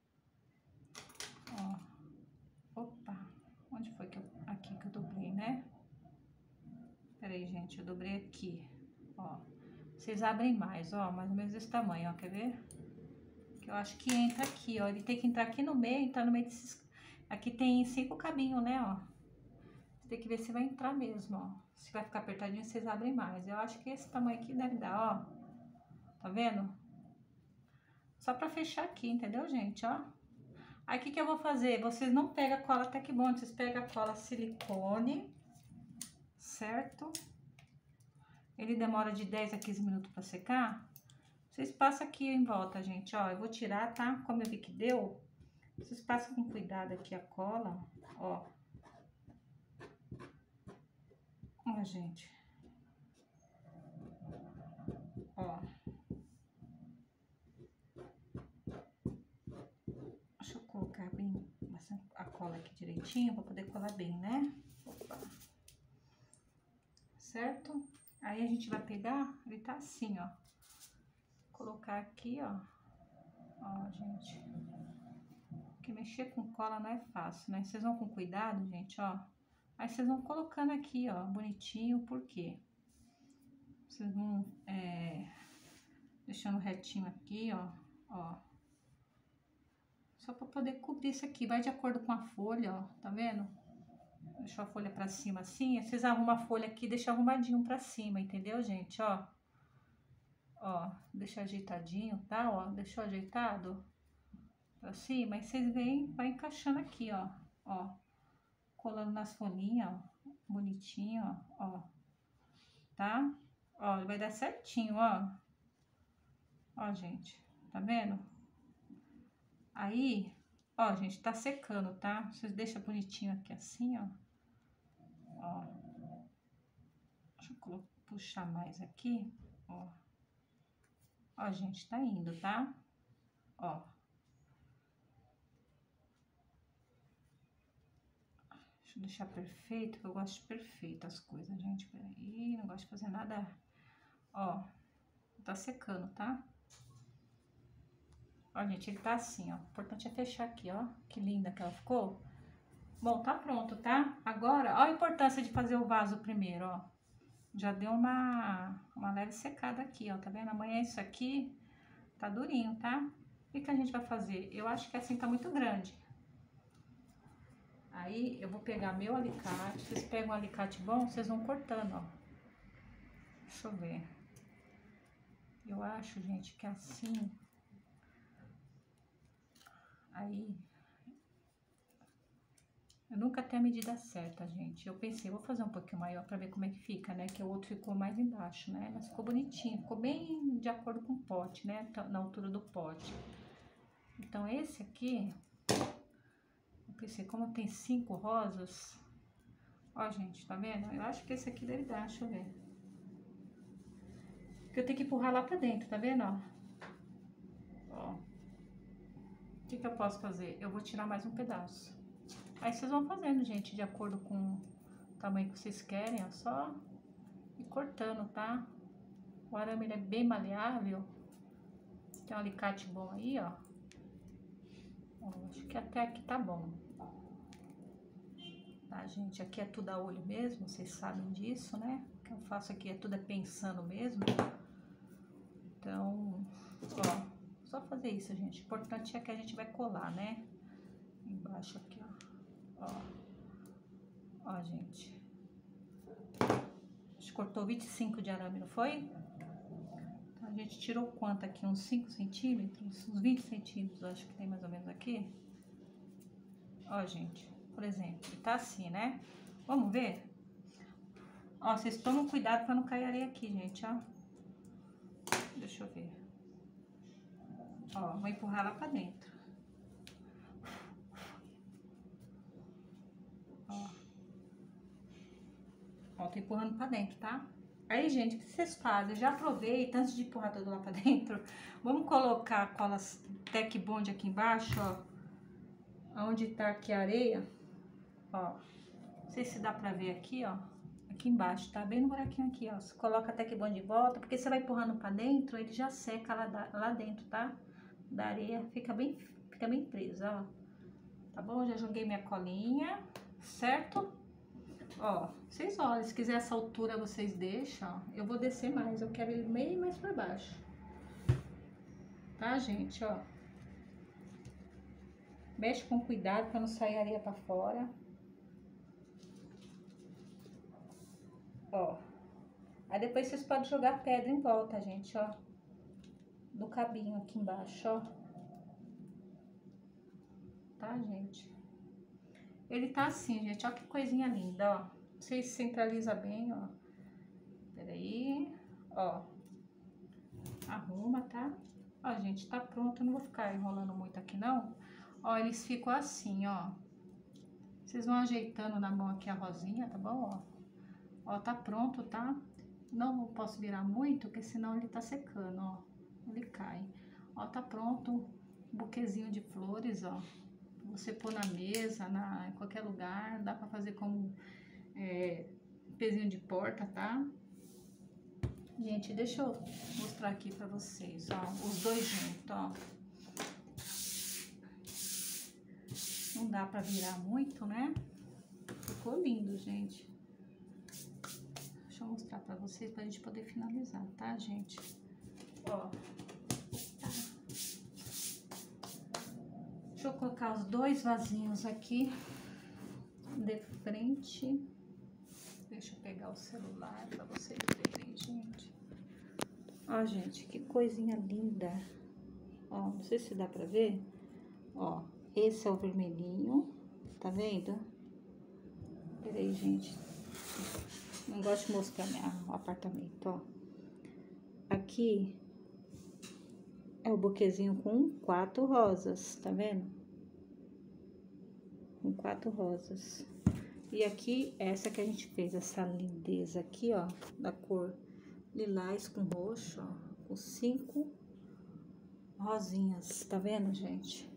Ó. Opa, onde foi que eu... Aqui que eu dobrei, né? Pera aí, gente, eu dobrei aqui, ó. Vocês abrem mais, ó, mais ou menos desse tamanho, ó, quer ver? Que eu acho que entra aqui, ó. Ele tem que entrar aqui no meio, entrar no meio desses... Aqui tem cinco cabinhos, né, ó. Você tem que ver se vai entrar mesmo, ó. Se vai ficar apertadinho, vocês abrem mais. Eu acho que esse tamanho aqui deve dar, ó. Tá vendo? Só pra fechar aqui, entendeu, gente, ó? Aí, o que que eu vou fazer? Vocês não pegam a cola Tec Bond, vocês pegam a cola silicone, certo? Ele demora de dez a quinze minutos pra secar. Vocês passam aqui em volta, gente, ó. Eu vou tirar, tá? Como eu vi que deu, vocês passam com cuidado aqui a cola, ó. Ó, gente. Ó. Deixa eu colocar bem a cola aqui direitinho pra poder colar bem, né? Opa. Certo? Aí a gente vai pegar, ele tá assim, ó. Colocar aqui, ó. Ó, gente. Porque mexer com cola não é fácil, né? Vocês vão com cuidado, gente, ó. Aí vocês vão colocando aqui, ó, bonitinho, por quê? Vocês vão, é, deixando retinho aqui, ó, ó. Só pra poder cobrir isso aqui, vai de acordo com a folha, ó, tá vendo? Deixou a folha pra cima assim, vocês arrumam a folha aqui e deixam arrumadinho pra cima, entendeu, gente, ó? Ó, deixa ajeitadinho, tá, ó, deixou ajeitado? assim, mas vocês veem, vai encaixando aqui, ó, ó, colando nas folhinhas, ó, bonitinho, ó, ó, tá? Ó, vai dar certinho, ó, ó, gente, tá vendo? Aí, ó, gente, tá secando, tá? Vocês deixam bonitinho aqui assim, ó, ó, deixa eu puxar mais aqui, ó, ó, gente, tá indo, tá? Ó. Deixa eu deixar perfeito, que eu gosto de perfeito as coisas, gente. Peraí, não gosto de fazer nada. Ó, tá secando, tá? Ó, gente, ele tá assim, ó. O importante é fechar aqui, ó. Que linda que ela ficou. Bom, tá pronto, tá? Agora, ó a importância de fazer o vaso primeiro, ó. Já deu uma, uma leve secada aqui, ó. Tá vendo? Amanhã isso aqui tá durinho, tá? O que que a gente vai fazer? Eu acho que assim tá muito grande. Aí, eu vou pegar meu alicate. Vocês pegam um alicate bom, vocês vão cortando, ó. Deixa eu ver. Eu acho, gente, que assim... Aí... Eu nunca tenho a medida certa, gente. Eu pensei, vou fazer um pouquinho maior pra ver como é que fica, né? Que o outro ficou mais embaixo, né? Mas ficou bonitinho. Ficou bem de acordo com o pote, né? Na altura do pote. Então, esse aqui... Eu pensei, como tem cinco rosas... Ó, gente, tá vendo? Eu acho que esse aqui deve dar, deixa eu ver. Porque eu tenho que empurrar lá pra dentro, tá vendo, ó? Ó. O que que eu posso fazer? Eu vou tirar mais um pedaço. Aí vocês vão fazendo, gente, de acordo com o tamanho que vocês querem, ó. Só ir cortando, tá? O arame, ele é bem maleável. Tem um alicate bom aí, ó. Ó, acho que até aqui tá bom. Tá, gente? Aqui é tudo a olho mesmo, vocês sabem disso, né? O que eu faço aqui é tudo é pensando mesmo. Então, ó, só fazer isso, gente. O importante é que a gente vai colar, né? Embaixo aqui, ó. Ó, ó, gente. A gente cortou vinte e cinco de arame, não foi? Então, a gente tirou quanto aqui? Uns cinco centímetros? Uns vinte centímetros, acho que tem mais ou menos aqui. Ó, gente, por exemplo, tá assim, né? Vamos ver? Ó, vocês tomam cuidado pra não cair areia aqui, gente, ó. Deixa eu ver. Ó, vou empurrar lá pra dentro. Ó. Ó, tô empurrando pra dentro, tá? Aí, gente, o que vocês fazem? Já aproveita, antes de empurrar tudo lá pra dentro, vamos colocar a cola Tec Bond aqui embaixo, ó. Onde tá aqui a areia. Ó. Não sei se dá pra ver aqui, ó. Aqui embaixo, tá? Bem no buraquinho aqui, ó. Você coloca a Tec Bond de volta, porque você vai empurrando pra dentro, ele já seca lá, da, lá dentro, tá? Da areia, fica bem, fica bem preso, ó. Tá bom? Já joguei minha colinha, certo? Ó, vocês olham, se quiser essa altura vocês deixam, ó. Eu vou descer mais, eu quero ir meio mais pra baixo. Tá, gente, ó. Mexe com cuidado pra não sair areia pra fora. Ó. Aí depois vocês podem jogar pedra em volta, gente, ó. Do cabinho aqui embaixo, ó. Tá, gente? Ele tá assim, gente, ó, que coisinha linda, ó. Vocês centralizam bem, ó. Peraí, ó. Arruma, tá? Ó, gente, tá pronto. Eu não vou ficar enrolando muito aqui, não. Ó, eles ficam assim, ó. Vocês vão ajeitando na mão aqui a rosinha, tá bom? Ó, ó, tá pronto, tá? Não posso virar muito, porque senão ele tá secando, ó. Ele cai. Ó, tá pronto. Um buquezinho de flores, ó. Você pôr na mesa, na, em qualquer lugar. Dá pra fazer como é, pezinho de porta, tá? Gente, deixa eu mostrar aqui pra vocês, ó. Os dois juntos, ó. Não dá pra virar muito, né? Ficou lindo, gente. Deixa eu mostrar pra vocês, pra gente poder finalizar, tá, gente? Ó. Deixa eu colocar os dois vasinhos aqui de frente. Deixa eu pegar o celular pra vocês verem, gente. Ó, gente, que coisinha linda. Ó, não sei se dá pra ver. Ó, esse é o vermelhinho, tá vendo? Peraí, gente. Não gosto de mostrar minha, o apartamento, ó. Aqui é o buquezinho com quatro rosas, tá vendo? Com quatro rosas. E aqui, essa que a gente fez, essa lindeza aqui, ó, da cor lilás com roxo, ó, com cinco rosinhas, tá vendo, gente?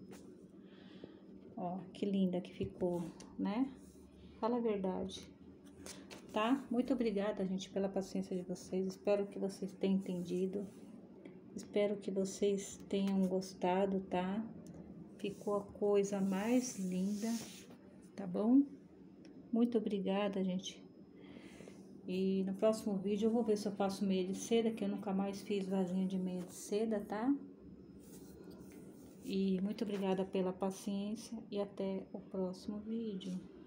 Ó, que linda que ficou, né? Fala a verdade, tá? Muito obrigada, gente, pela paciência de vocês. Espero que vocês tenham entendido. Espero que vocês tenham gostado, tá? Ficou a coisa mais linda, tá bom? Muito obrigada, gente. E no próximo vídeo eu vou ver se eu faço meia de seda, que eu nunca mais fiz vasinho de meia de seda, tá? E muito obrigada pela paciência e até o próximo vídeo.